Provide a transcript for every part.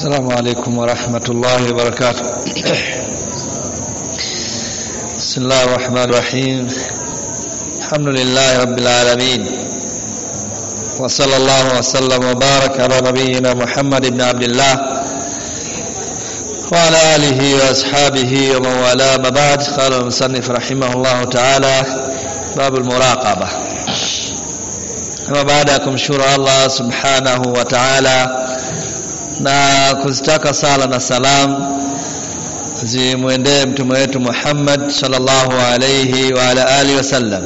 السلام عليكم ورحمة الله وبركاته. بسم الله الرحمن الرحيم. الحمد لله رب العالمين، وصلى الله وسلم وبارك على نبينا محمد بن عبد الله وعلى آله وأصحابه ومن والاه. ما بعد، قال المصنف رحمه الله تعالى: باب المراقبة. Kama baada ya kumshukuru Allah subhanahu wa ta'ala na kuzitaka sala na salam zimwendee mtume wetu Muhammad sallallahu alayhi wa ala alihi wasallam,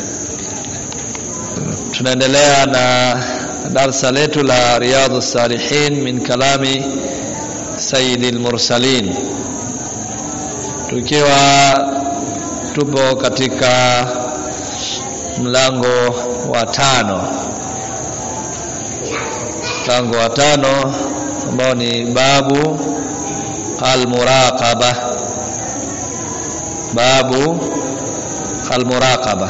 tunaendelea na darasa letu la Riyadhus Salihin min kalami Sayyidil Mursalin, tukiwa tupo katika mlango wa tano ambao ni babu al-muraqaba. Babu al-muraqaba.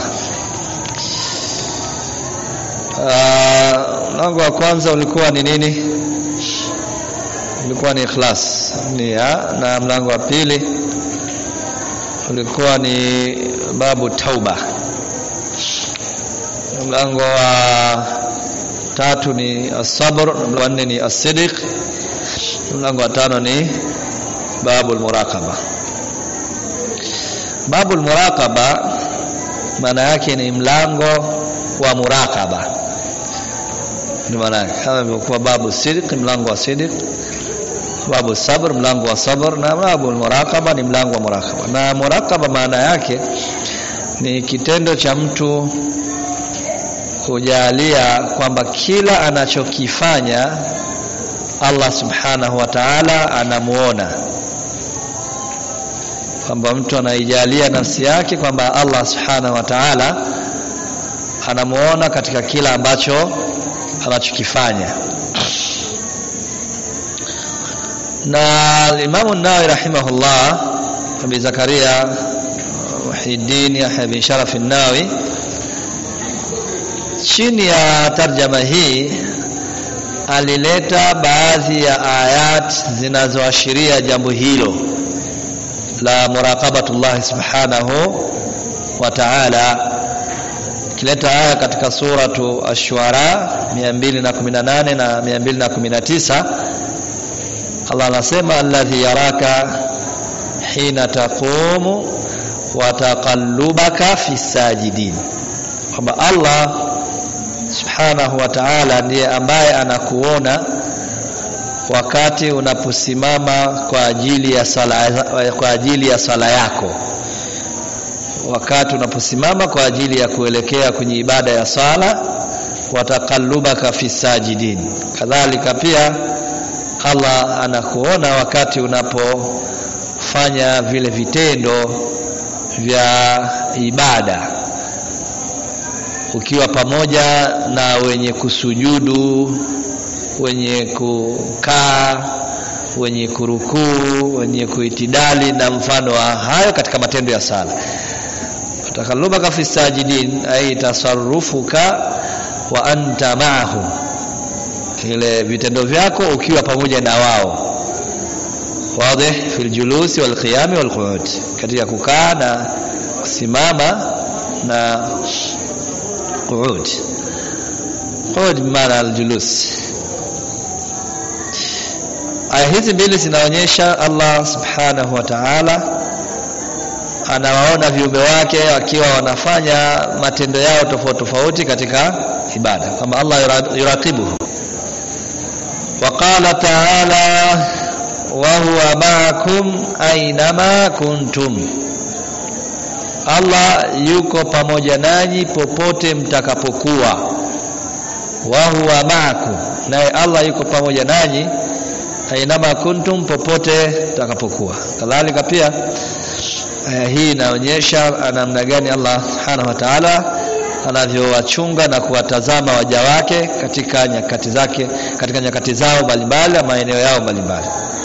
Mlango wa kwanza ulikuwa ni nini? Ulikuwa ni ikhlas, na mlango wa pili ulikuwa ni babu tauba. Mlango wa tatu ni as-sabr, mlango wa nne ni as-sidq, mlango wa tano ni babul muraqaba. Babul muraqaba maana yake ni mlango wa muraqaba, ni maana yake kama ilivyokuwa babu sidq, mlango wa sidq, babu sabr, mlango wa sabr, na babul muraqaba ni mlango wa muraqaba. Na muraqaba maana yake ni kitendo cha mtu kujalia kwamba kila anachokifanya Allah subhanahu wa ta'ala anamuona, kwamba mtu anaijalia nafsi yake kwamba Allah subhanahu wa ta'ala anamuona katika kila ambacho anachokifanya. Na Imam an-Nawawi rahimahullah, Abi Zakaria Muhyiddin Yahya bin Sharaf an-Nawawi, chini ya tarjama hii alileta baadhi ya ayat zinazoashiria jambo hilo la muraqabatullah subhanahu wa ta'ala. Kileta aya katika suratu ash-Shu'ara 218 na 219, Allah anasema: alladhi yaraka hina taqumu wa taqallubaka fi sajidin, kwamba Allah subhanahu wa ta'ala ndiye ambaye anakuona wakati unaposimama kwa ajili ya sala yako, wakati unaposimama kwa ajili ya kuelekea kwenye ibada ya sala. Wataqallubaka fi sajidin, kadhalika pia Allah anakuona wakati unapofanya vile vitendo vya ibada, ukiwa pamoja na wenye kusujudu, wenye kukaa, wenye kurukuu, wenye kuitidali na mfano wa hayo katika matendo ya sala. Takalubaka fi sajidin ay tasarrufuka wa anta ma'ahu, ile vitendo vyako ukiwa pamoja na wao. Wazi fil julusi wal qiyam wal qu'ud, katika kukaa na kusimama na qu'ud. Qu'ud maana al-julus. Aya hizi mbili zinaonyesha Allah subhanahu wa ta'ala anawaona viumbe wake wakiwa wanafanya matendo yao tofauti tofauti katika ibada, kama Allah yuraqibuhu. Wa qala ta'ala: wa huwa ma'akum aynama kuntum, Allah yuko pamoja nanyi popote mtakapokuwa. Wa huwa ma'akum, naye Allah yuko pamoja nanyi aynama kuntum, popote mtakapokuwa. Kadhalika pia aya hii inaonyesha namna gani Allah subhanahu wa ta'ala anavyowachunga na kuwatazama waja wake katika nyakati zake, katika nyakati zao mbalimbali na maeneo yao mbalimbali.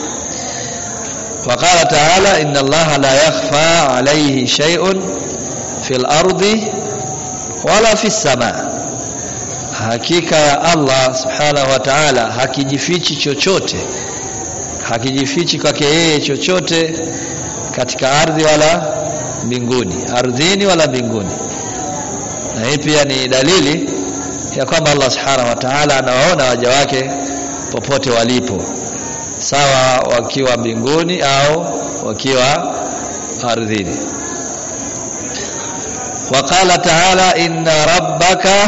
Waqala ta'ala: inna Allaha la yakhfa alayhi shay'un fil ardi wala fis samaa, hakika ya Allah subhanahu wa ta'ala hakijifichi chochote hakijifichi kwake yeye chochote katika ardhi wala mbinguni, ardhini wala mbinguni. Na hii pia ni dalili ya kwamba Allah subhanahu wa ta'ala anawaona waja wake popote walipo, sawa wakiwa mbinguni au wakiwa ardhini. Waqala ta'ala inna rabbaka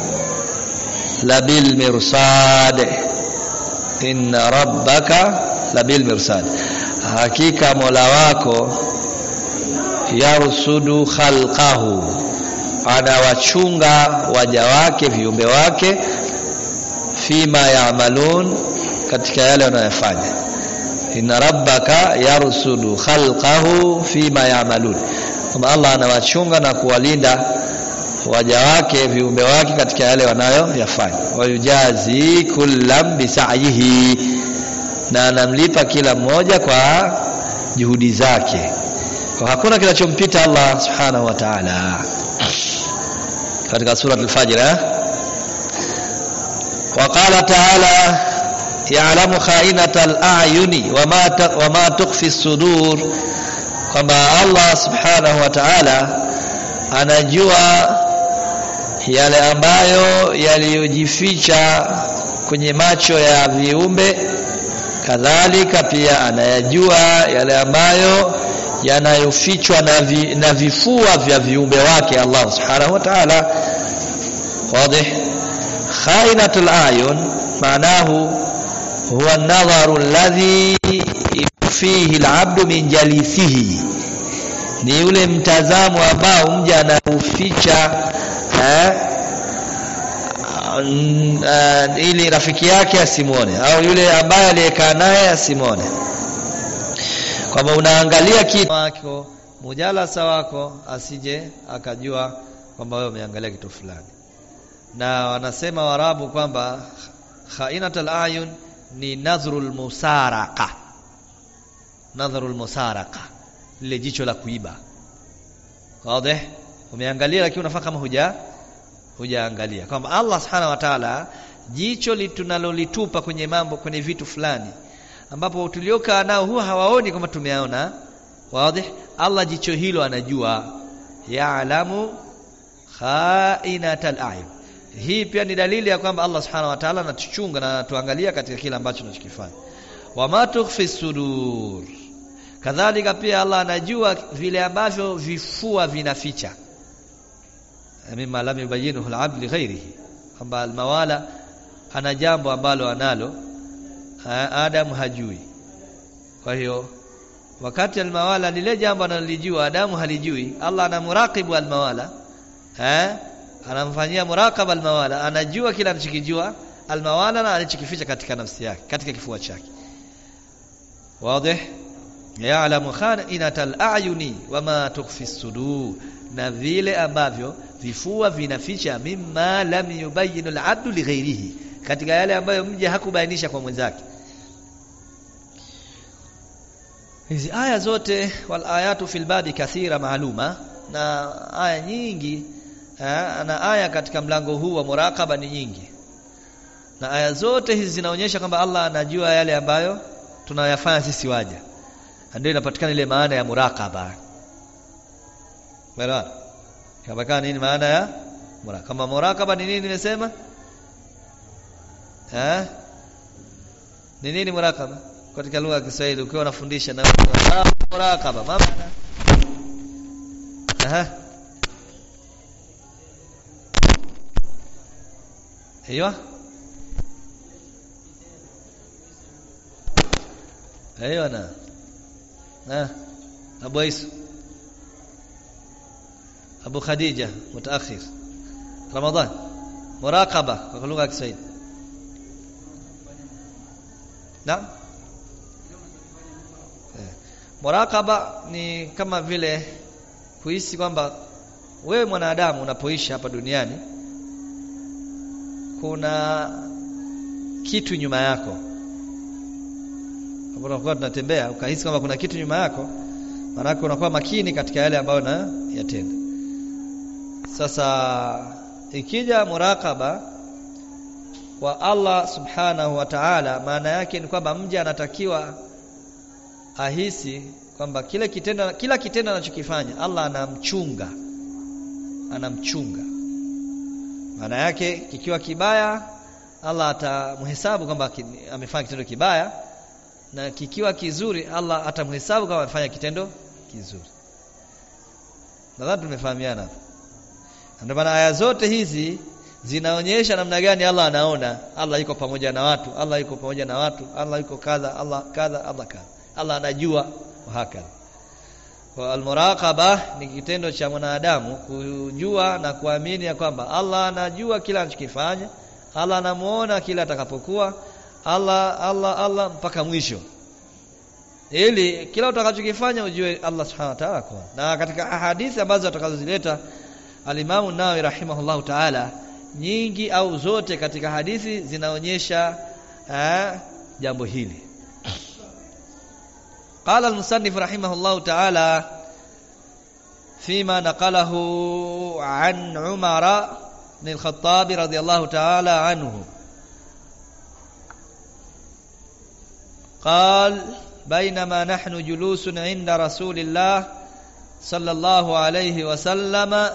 labil mirsad, inna rabbaka labil mirsad, hakika Mola wako yarsudu khalqahu, anawachunga waja wake viumbe wake, fima ya'malun, katika yale wanayofanya. Inna rabbaka yarsudu khalqahu fima ya'malun, kama Allah anawachunga na kuwalinda waja wake viumbe wake katika yale wanayoyafanya. Wayujazi kullam bisa'yihi, na anamlipa kila mmoja kwa juhudi zake, kwa hakuna kinachompita Allah subhanahu wa ta'ala. Katika sura al-Fajr waqala ta'ala ya'lamu kha'inatal a'yuni wama tukhfi as-sudur, kwamba Allah subhanahu wa ta'ala anajua yale ambayo yaliyojificha kwenye macho ya viumbe, kadhalika pia anayajua yale ambayo yanayofichwa na vifua vya viumbe wake Allah subhanahu wa ta'ala. Wazi? Khainatul ayun maanahu huwa an-nadharu alladhi fihi al-'abdu min jalisihi, ni ule mtazamo ambao mja anauficha ili rafiki yake asimuone, au yule ambaye aliyekaa naye asimuone. Kwamba unaangalia kitu wako, mujalasa wako, asije akajua kwamba wewe umeangalia kitu fulani. Na wanasema Waarabu kwamba khainatul ayun ni nadhrul musaraqa, nadhrul musaraqa, lile jicho la kuiba. Wazi? Umeangalia lakini unafanya kama hujaangalia. Kwamba Allah subhanahu wa ta'ala jicho tunalolitupa kwenye mambo, kwenye vitu fulani ambapo tuliokaa nao huwa hawaoni kama tumeaona. Wazi? Allah jicho hilo anajua, ya'lamu kha'inatal a'yun. Hii pia ni dalili ya kwamba Allah subhanahu wa ta'ala anatuchunga na anatuangalia katika kila ambacho tunachokifanya. Wama tukhfi sudur, kadhalika pia Allah anajua vile ambavyo vifua vinaficha, mimma lam yubayyinuhu al-'abd li ghayrihi, kwamba al-mawala ana jambo ambalo analo Adam hajui. Kwa hiyo wakati al-mawala lile jambo analijua Adamu halijui, Allah anamuraqibu al-mawala, anamfanyia muraqaba al-mawala, anajua kila anachokijua al-mawala na alichokificha katika nafsi yake, katika kifua chake. Wazi? Ya'lamu kha'inatal a'yuni wama tukhfi as-sudur, na vile ambavyo vifua vinaficha, mimma lam yubayyinu al-'abdu li ghayrihi, katika yale ambayo mja hakubainisha kwa mwenzake. Hizi aya zote, wal ayatu fil babi kathira maaluma, na aya nyingi na aya katika mlango huu wa muraqaba ni nyingi, na aya zote hizi zinaonyesha kwamba Allah anajua yale ambayo tunayafanya sisi waja. Ndio inapatikana ile maana ya muraqaba. Bora kama nini maana ya muraqaba? Kama muraqaba ni nini nimesema? Ni nini muraqaba katika lugha ya Kiswahili ukiwa unafundisha na muraqaba maana? ايوه انا ابو عيسى ابو خديجه متاخر رمضان مراقبه kwa lugha ya Kiswahili. Naam, muraqaba ni kama vile kuhisi kwamba wewe mwanadamu unapoishi hapa duniani kuna kitu nyuma yako. Hapo unakuwa tunatembea ukahisi kama kuna kitu nyuma yako, maana yake unakuwa makini katika yale ambayo unayatenda. Sasa ikija muraqaba kwa Allah subhanahu wa ta'ala, maana yake ni kwamba mja anatakiwa ahisi kwamba kila kitendo anachokifanya Allah anamchunga. Maana yake kikiwa kibaya Allah atamhesabu kwamba amefanya kitendo kibaya, na kikiwa kizuri Allah atamhesabu kama amefanya kitendo kizuri. Nadhani tumefahamiana hapo. Ndio maana aya zote hizi zinaonyesha namna gani Allah anaona. Allah yuko pamoja na watu, Allah yuko pamoja na watu, Allah yuko kadha, Allah kadha, Allah kadha. Allah anajua hakika. Kwa almuraqaba ni kitendo cha mwanadamu kujua na kuamini ya kwamba Allah anajua kila anachokifanya, Allah anamuona kila atakapokuwa, Allah mpaka mwisho. Ili kila utakachokifanya ujue Allah subhanahu wa ta'ala kwa. Na katika hadithi ambazo atakazozileta al-Imam an-Nawawi rahimahullahu ta'ala, nyingi au zote katika hadithi zinaonyesha jambo hili. قال المصنف رحمه الله تعالى فيما نقله عن عمر بن الخطاب رضي الله تعالى عنه قال بينما نحن جلوس عند رسول الله صلى الله عليه وسلم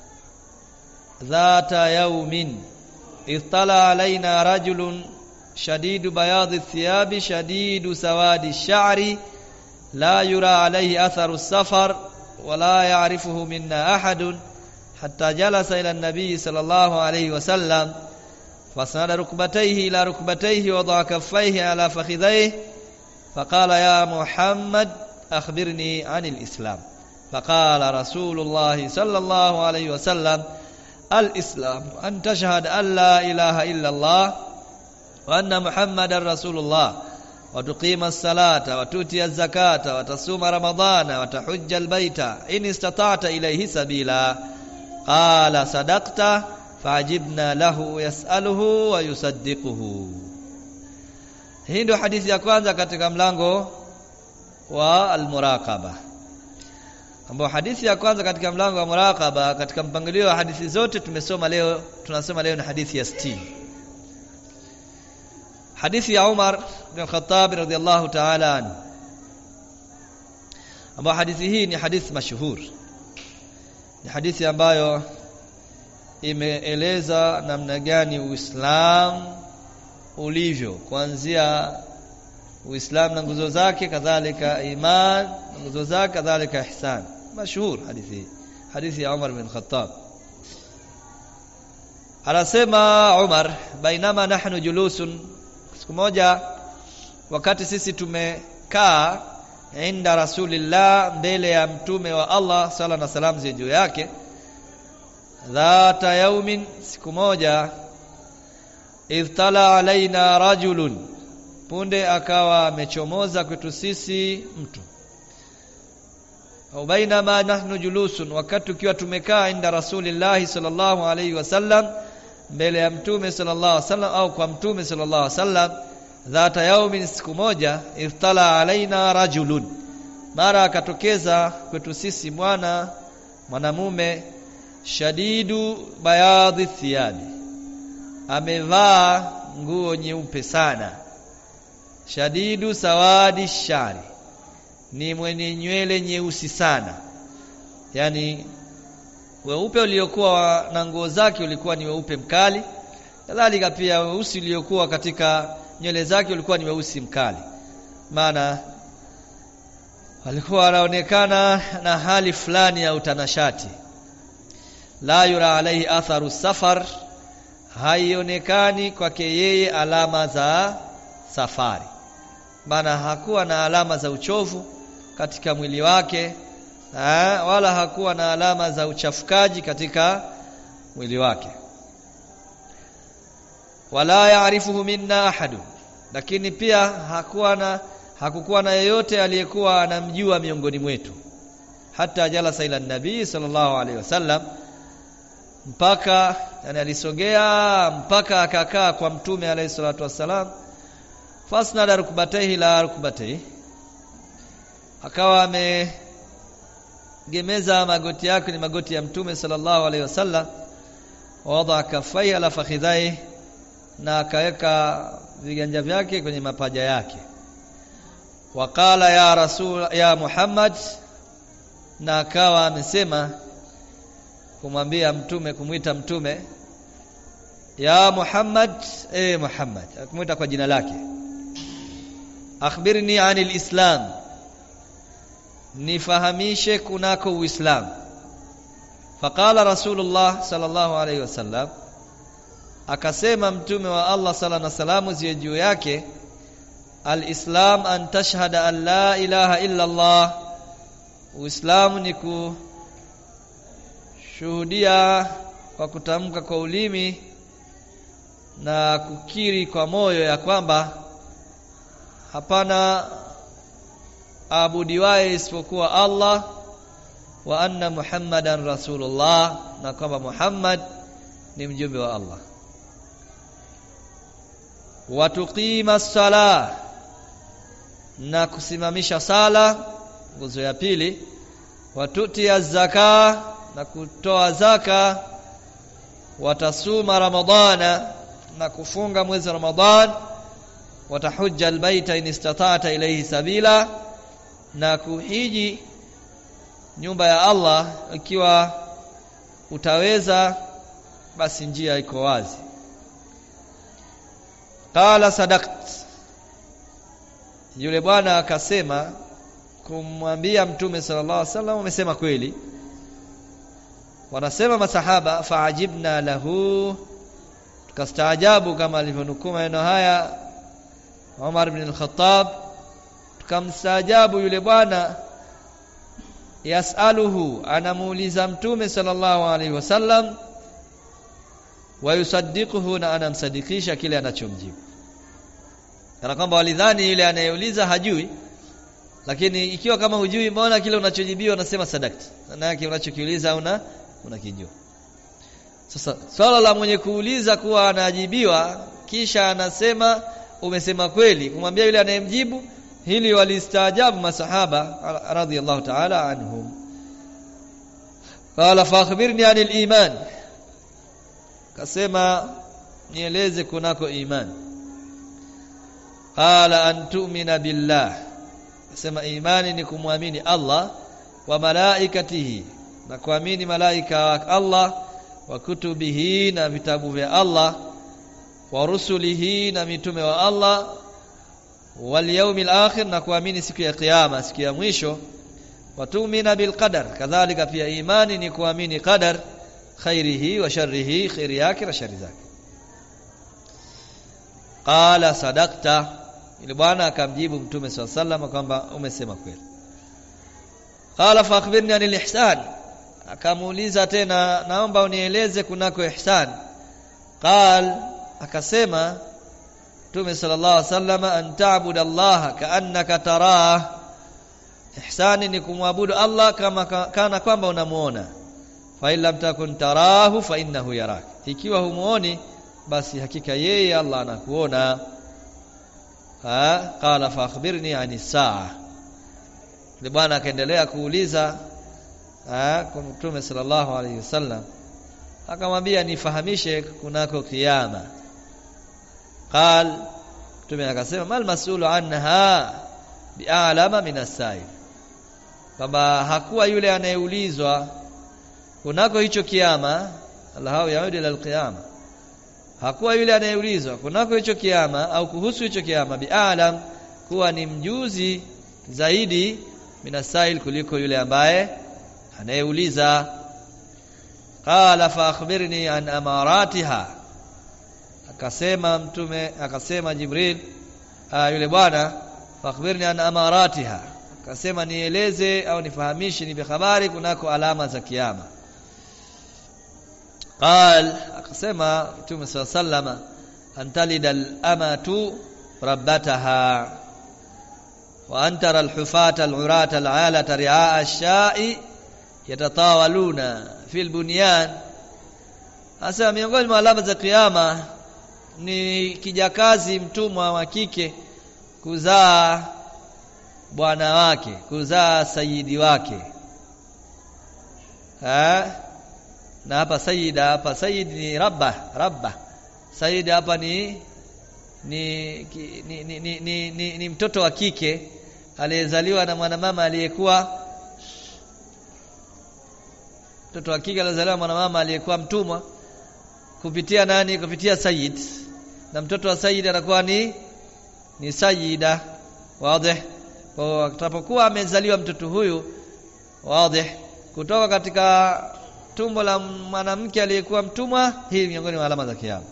ذات يوم اطلع علينا رجل شديد بياض الثياب شديد سواد الشعر لا يرى عليه أثر السفر ولا يعرفه منا أحد حتى جلس إلى النبي صلى الله عليه وسلم فسند ركبتيه إلى ركبتيه وضع كفيه على فخذيه فقال يا محمد أخبرني عن الإسلام. فقال رسول الله صلى الله عليه وسلم الإسلام أن تشهد أن لا إله إلا الله وأن محمد رسول الله وتقيم الصلاة وتؤتي الزكاة وتصوم رمضان وتحج البيت إن استطعت إليه سبيلا. قال صدقت فعجبنا له يسأله ويصدقه. Hii ndio hadithi ya kwanza katika mlango wa al-muraqaba. Ambapo hadithi ya kwanza katika mlango wa muraqaba katika mpangilio wa hadithi zote tunasoma leo ni hadithi ya 60. Hadithi ya Umar bin Khattab radhiyallahu ta'ala anhu. Ambapo hadithi hii ni hadithi mashuhur. Ni hadithi ambayo imeeleza namna gani Uislamu ulivyo, kuanzia Uislamu na nguzo zake, kadhalika iman na nguzo zake, kadhalika ihsan. Mashuhur hadithi. Hadithi ya Umar bin Khattab. Anasema Umar, bainama nahnu julusun, siku moja wakati sisi tumekaa inda Rasulillah, mbele ya mtume wa Allah sala na salam ziwe juu yake, dhata yaumin, siku moja, idhtala alaina rajulun, punde akawa amechomoza kwetu sisi mtu. Au bainama nahnu julusun, wakati tukiwa tumekaa inda Rasulillah sallallahu alayhi wasallam, mbele ya mtume sallallahu alayhi wasallam au kwa mtume sallallahu alayhi wasallam, dhata yaumin, siku moja, idhtala alaina rajulun, mara akatokeza kwetu sisi mwanamume, shadidu bayadhi thiyabi, amevaa nguo nyeupe sana, shadidu sawadi shari, ni mwenye nywele nyeusi sana. Yani weupe uliokuwa na nguo zake ulikuwa ni weupe mkali, kadhalika pia weusi uliokuwa katika nywele zake ulikuwa ni weusi mkali. Maana alikuwa anaonekana na hali fulani ya utanashati. La yura alaihi atharu safar, haionekani kwake yeye alama za safari. Maana hakuwa na alama za uchovu katika mwili wake, wala hakuwa na alama za uchafukaji katika mwili wake. Wala yaarifuhu minna ahadu, lakini pia hakukuwa na yeyote aliyekuwa anamjua miongoni mwetu. Hata jalasa ila nabii sallallahu alaihi wasallam, mpaka alisogea mpaka akakaa kwa mtume alayhi salatu wasallam. Fasnada rukbatayhi la rukbatayhi, akawa amegemeza magoti yake ni magoti ya mtume sallallahu alaihi wasallam. Wada kafai ala fakhidhai, na akaweka viganja vyake kwenye mapaja yake. Waqala ya Muhammad, na akawa amesema kumwambia mtume, kumuita mtume, ya Muhammad, Muhammad, akumuita kwa jina lake. Akhbirni anil Islam, nifahamishe kunako Uislamu. Faqala Rasulullah sallallahu alayhi wasallam, akasema mtume wa Allah sallallahu alayhi wasallam ziwe juu yake, al-Islam an tashhada an la ilaha illa Allah, Uislamu ni kushuhudia kwa kutamka kwa ulimi na kukiri kwa moyo ya kwamba hapana abudiwaye isipokuwa Allah, wa anna Muhammadan Rasulullah, na kwamba Muhammad ni mjumbe wa Allah. Wa tuqima as-salah, na kusimamisha sala, nguzo ya pili. Wa tuti az-zaka, na kutoa zaka. Wa tasuma ramadhana, na kufunga mwezi wa Ramadhan. Wa tahujja al-baita in istata'ta ilayhi sabila, na kuhiji nyumba ya Allah ikiwa utaweza, basi njia iko wazi. Qala sadaqt, yule bwana akasema kumwambia mtume sallallahu alaihi wasallam, umesema kweli. Wanasema masahaba, faajibna lahu, tukastaajabu kama alivyonukuu maneno haya Umar ibn al-Khattab, tukamstaajabu yule bwana. Yasaluhu, anamuuliza mtume sallallahu alaihi wasallam, wa yusaddiquhu, na anamsadikisha kile anachomjibu. Kana kwamba walidhani yule anayeuliza hajui, lakini ikiwa kama hujui, mbona kile unachojibiwa unasema sadakti, maana yake unachokiuliza unakijua. Sasa swala la mwenye kuuliza kuwa anajibiwa kisha anasema umesema kweli, kumwambia yule anayemjibu, hili walistaajabu masahaba radhiyallahu ta'ala anhum. Qala fa akhbirni anil iman, kasema nieleze kunako iman. Qala an tu'mina billah, kasema imani ni kumwamini Allah, wa malaikatihi, na kuamini malaika wa Allah, wa kutubihi, na vitabu vya Allah, wa rusulihi, na mitume wa Allah, wal yawmil akhir, na kuamini siku ya kiyama, siku ya mwisho. Wa tu'mina bil qadar, kadhalika pia imani ni kuamini qadar, khairihi wa sharrihi, khairi yake na shari zake. Qala sadaqta, ile bwana akamjibu mtume sallallahu alayhi wasallam kwamba umesema kweli. Qala fa akhbirni anil ihsan, akamuuliza tena, naomba unieleze kunako ihsan. Qal, akasema mtume sallallahu alayhi wasallam, an ta'budu Allah ka'annaka tarah, ihsani ni kumwabudu Allah kama kana kwamba unamuona. Fa illam takun tarahu fa innahu yarak, ikiwa humuoni basi hakika yeye Allah anakuona. Qala fa akhbirni anis saa, ile bwana akaendelea kuuliza kwa mtume sallallahu alayhi wasallam, akamwambia nifahamishe kunako kiyama. Qal, mtume akasema mal mas'ulu anha bi'alama min as-sa'il, kwamba hakuwa yule anayeulizwa kunako hicho kiyama, Allahu yaudi ila al-qiyama, hakuwa yule anayeulizwa kunako hicho kiyama au kuhusu hicho kiyama bi'alam, kuwa ni mjuzi zaidi min as-sa'il, kuliko yule ambaye anayeuliza. Qala fa akhbirni an amaratiha, akasema mtume, akasema Jibril, yule bwana, fa akhbirni an amaratiha, akasema nieleze au nifahamishe, nipe habari kunako alama za kiyama. Qal, akasema mtume sallallahu alayhi wasallam, antalidal amatu rabbataha, wa antara al-hufata al-urata al-alata ri'a ash-sha'i yatatawaluna fil bunyan. Asa miongoni mwa alama za kiyama ni kijakazi mtumwa wa kike kuzaa bwana wake, kuzaa sayidi wake. Na hapa sayida, hapa sayid ni rabba, Sayyid hapa ni mtoto wa kike aliyezaliwa na mwanamama aliyekuwa mtumwa kupitia nani? Kupitia sayyid. Na mtoto wa sayyid anakuwa ni sayyida. Wazi? Kwa atakapokuwa amezaliwa mtoto huyu, wazi, kutoka katika tumbo la mwanamke aliyekuwa mtumwa, hii miongoni mwa alama za kiyama.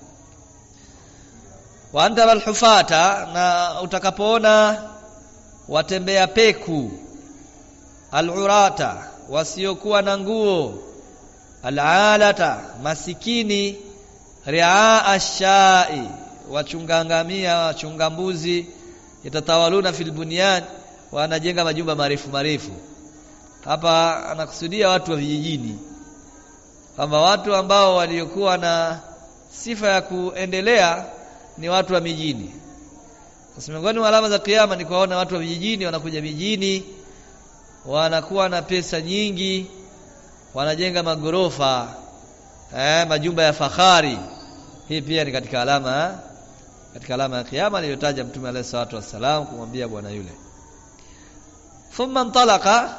Wa anta wal hufata, na utakapoona watembea peku, al-urata, wasiokuwa na nguo, al-alata, masikini, ri'a ash-sha'i, wachunga ngamia, wachunga mbuzi, yatatawaluna fil bunyan, wanajenga majumba marefu. Hapa anakusudia watu wa vijijini, kama watu ambao waliokuwa na sifa ya kuendelea ni watu wa mijini. Sasa miongoni mwa alama za kiyama ni kuona watu wa vijijini wanakuja mijini, wanakuwa na pesa nyingi, wanajenga magorofa, majumba ya fahari. Hii pia ni katika alama ya kiyama aliyotaja Mtume alayhi salatu wasallam kumwambia bwana yule. Thumma intalaqa,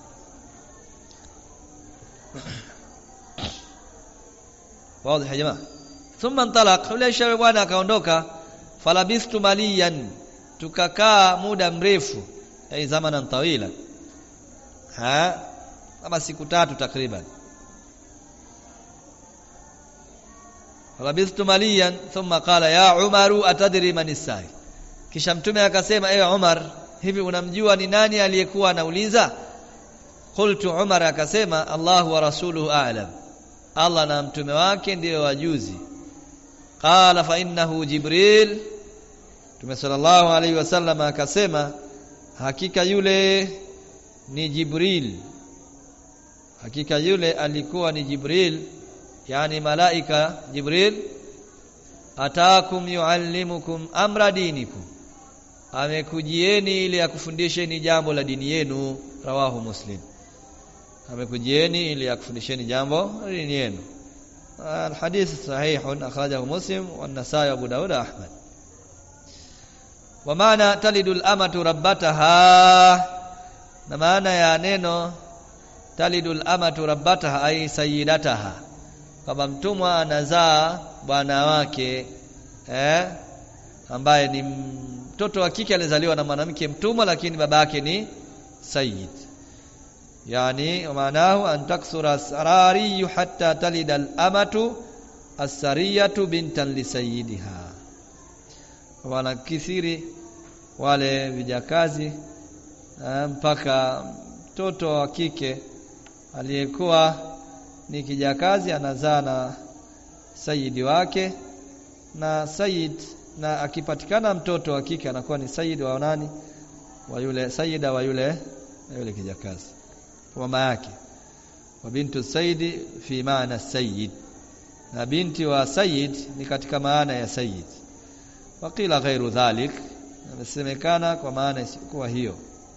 wazi ya jamaa. Thumma intalaqa, yule shawe bwana akaondoka. Falabistu maliyan, tukakaa muda mrefu, zamanan tawila, kama siku 3 takriban. Falabistu maliyan thumma qala ya Umaru atadri man as-sa'i, kisha Mtume akasema, ewe Umar, hivi unamjua ni nani aliyekuwa anauliza? Qultu, Umar akasema, Allahu wa rasuluhu a'lam, Allah na mtume wake ndio wajuzi. Qala fa innahu Jibril, Mtume sallallahu alayhi wasallam akasema, hakika yule ni Jibril, hakika yule alikuwa ni Jibril, yani malaika Jibril. Ataakum yuallimukum amra dinikum, amekujieni ili akufundisheni jambo la dini yenu. Rawahu Muslim. Amekujieni ili akufundisheni jambo la dini yenu. Alhadith sahihun akhrajahu Muslim wa an-Nasa'i wa Abu Dawud wa Ahmad. Wa maana talidul amatu rabbataha, na maana ya neno talidul amatu rabbataha ay sayyidataha, kama mtumwa anazaa bwana wake, ambaye ni mtoto wa kike alizaliwa na mwanamke mtumwa lakini babake ni sayyid. Yani maanahu an taksura as-sarari hatta talida al-amatu as-sariyatu bintan li sayyidiha, wanakithiri wale vijakazi mpaka mtoto wa kike aliyekuwa ni kijakazi anazaa na sayyidi wake, na sayyid, na akipatikana mtoto wa kike anakuwa ni sayyid wa nani? Wa yule sayyida wa yule kijakazi, mama yake. Wa bintu sayyid fi maana sayyid, na binti wa sayyid ni katika maana ya sayyid. Waqila ghairu dhalik, nasemekana kwa maana isikuwa hiyo.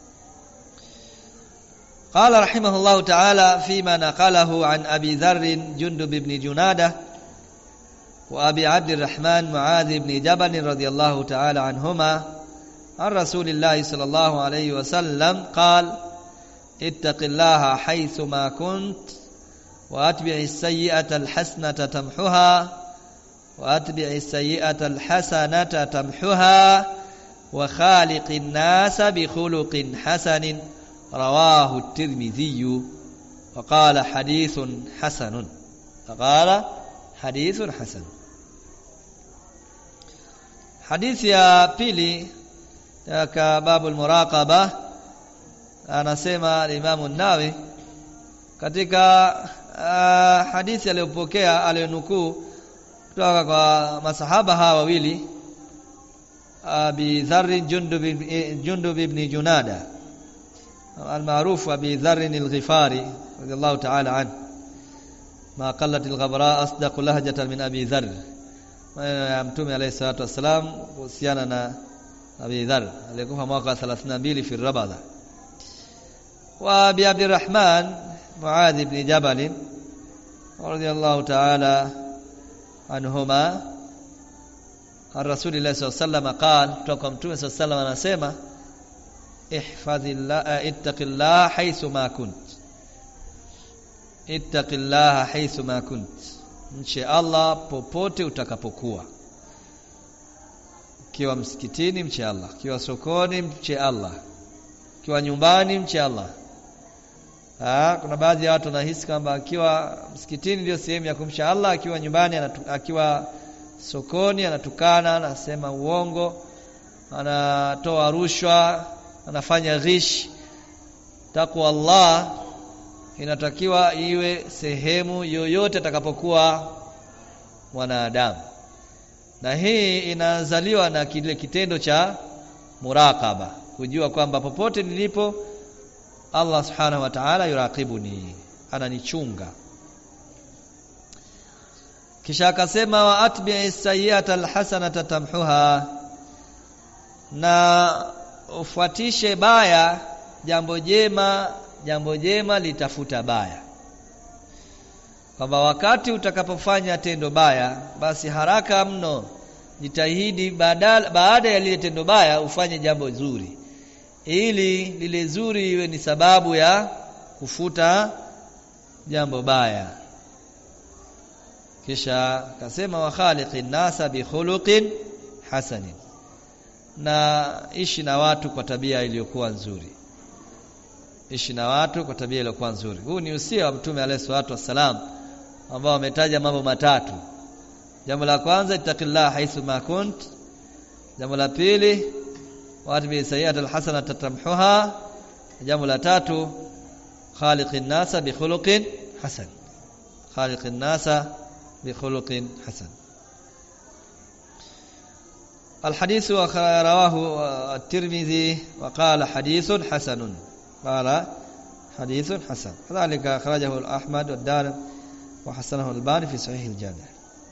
قال رحمه الله تعالى فيما نقله عن أبي ذر جندب بن جنادة وأبي عبد الرحمن معاذ بن جبل رضي الله تعالى عنهما عن رسول الله صلى الله عليه وسلم قال اتق الله حيثما كنت وأتبع السيئة الحسنة تمحها وأتبع السيئة الحسنة تمحها وخالق الناس بخلق حسن. رواه الترمذي وقال حديث حسن. Hadithi ya pili katika babul muraqaba, anasema Imam an-Nawawi katika hadithi aliyopokea aliyonukuu kutoka kwa masahaba hawa wawili, Abi Dharr Jundub ibn Junada المعروف أبي ذر الغفاري رضي الله تعالى عنه، ما قلت الغبراء أصدق لهجة من أبي ذر. Mtume alayhi salatu wasalam kuhusiana na Abi Dharr aliyekufa mwaka 32 fi Rabada. Wa Abi Abdurrahman Muadh ibn Jabal radiyallahu ta'ala anhuma, Rasulullah sallallahu alaihi wasallam qala, kutoka Mtume sallallahu alaihi wasallam anasema ihfazillah ittaqillaha haythu ma kunt, ittaqillaha haythu ma kunt, mche Allah popote utakapokuwa. Kiwa msikitini mche Allah, kiwa sokoni mche Allah, kiwa nyumbani mche Allah. Kuna baadhi ya watu wanahisi kwamba akiwa msikitini ndio sehemu ya kumcha Allah, akiwa nyumbani akiwa sokoni anatukana, anasema uongo, anatoa rushwa, anafanya ghish. Takwa Allah inatakiwa iwe sehemu yoyote atakapokuwa mwanadamu, na hii inazaliwa na kile kitendo cha muraqaba, kujua kwamba popote nilipo Allah subhanahu wa ta'ala yuraqibuni, ananichunga. Kisha akasema wa atbi'is sayyi'ata alhasanata tamhuha, na ufuatishe baya jambo jema litafuta baya. Kwamba wakati utakapofanya tendo baya, basi haraka mno jitahidi baada ya lile tendo baya ufanye jambo zuri, ili lile zuri iwe ni sababu ya kufuta jambo baya. Kisha akasema wa khaliqin nasa bi khuluqin hasanin, na ishi na watu kwa tabia iliyokuwa nzuri. Ishi na watu kwa tabia iliyokuwa nzuri. Huu ni usia wa Mtume alayhi salatu wasalam, ambao ametaja mambo matatu. Jambo la kwanza ittaqillaha haythu ma kunt, jambo la pili watbi sayyi'atal hasanata tamhuha, jambo la tatu khaliqin nasa bi khuluqin hasan, khaliqin nasa bi khuluqin hasan. الحديث رواه الترمذي وقال حديث حسن، قال حديث حسن، كذلك أخرجه أحمد والدارمي وحسنه الألباني في صحيح الجامع.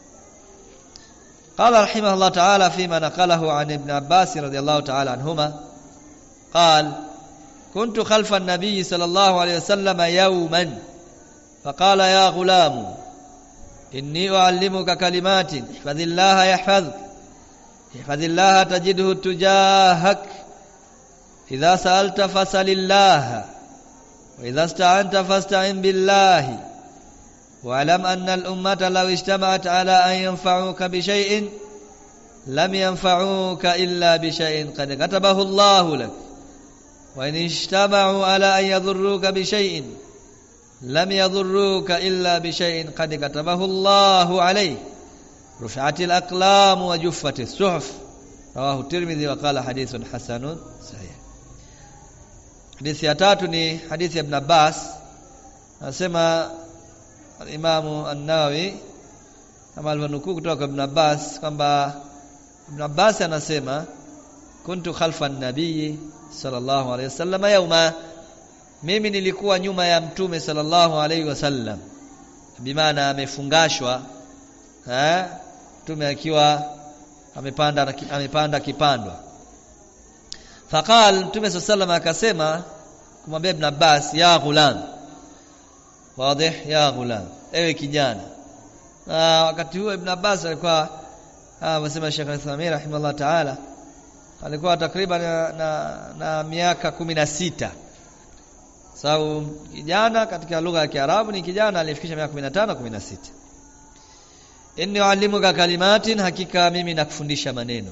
قال رحمه الله تعالى فيما نقله عن ابن عباس رضي الله تعالى عنهما قال كنت خلف النبي صلى الله عليه وسلم يوما فقال يا غلام إني أعلمك كلمات احفظ الله يحفظك، احفظ الله تجده تجاهك، إذا سألت فاسأل الله، وإذا استعنت فاستعن بالله، واعلم أن الأمة لو اجتمعت على أن ينفعوك بشيء لم ينفعوك إلا بشيء قد كتبه الله لك، وإن اجتمعوا على أن يضروك بشيء لم يضروك إلا بشيء قد كتبه الله عليه، رفعت الأقلام وجفت الصحف. رواه الترمذي وقال حديث حسن صحيح. Hadithi ya tatu ni hadithi ya Ibn Abbas. Anasema al-Imam an-Nawawi kama alivyonukuu kutoka kwa Ibn Abbas kwamba Ibn Abbas anasema kuntu khalfa an-nabiy sallallahu alayhi wasallam yawma, mimi nilikuwa nyuma ya Mtume sallallahu alayhi wasallam, bimaana amefungashwa Mtume akiwa amepanda kipandwa. Faqal Mtume sallallahu akasema kumwambia Ibn Abbas ya ghulam, wazi ya ghulam, ewe kijana. Wakati huo Ibn Abbas alikuwa anasema Sheikh Al-Thami rahimahullah ta'ala alikuwa takriban na miaka 16. Sababu kijana katika lugha ya Kiarabu ni kijana aliyefikisha miaka 15 16. Inni uallimuka kalimatin, hakika mimi nakufundisha maneno.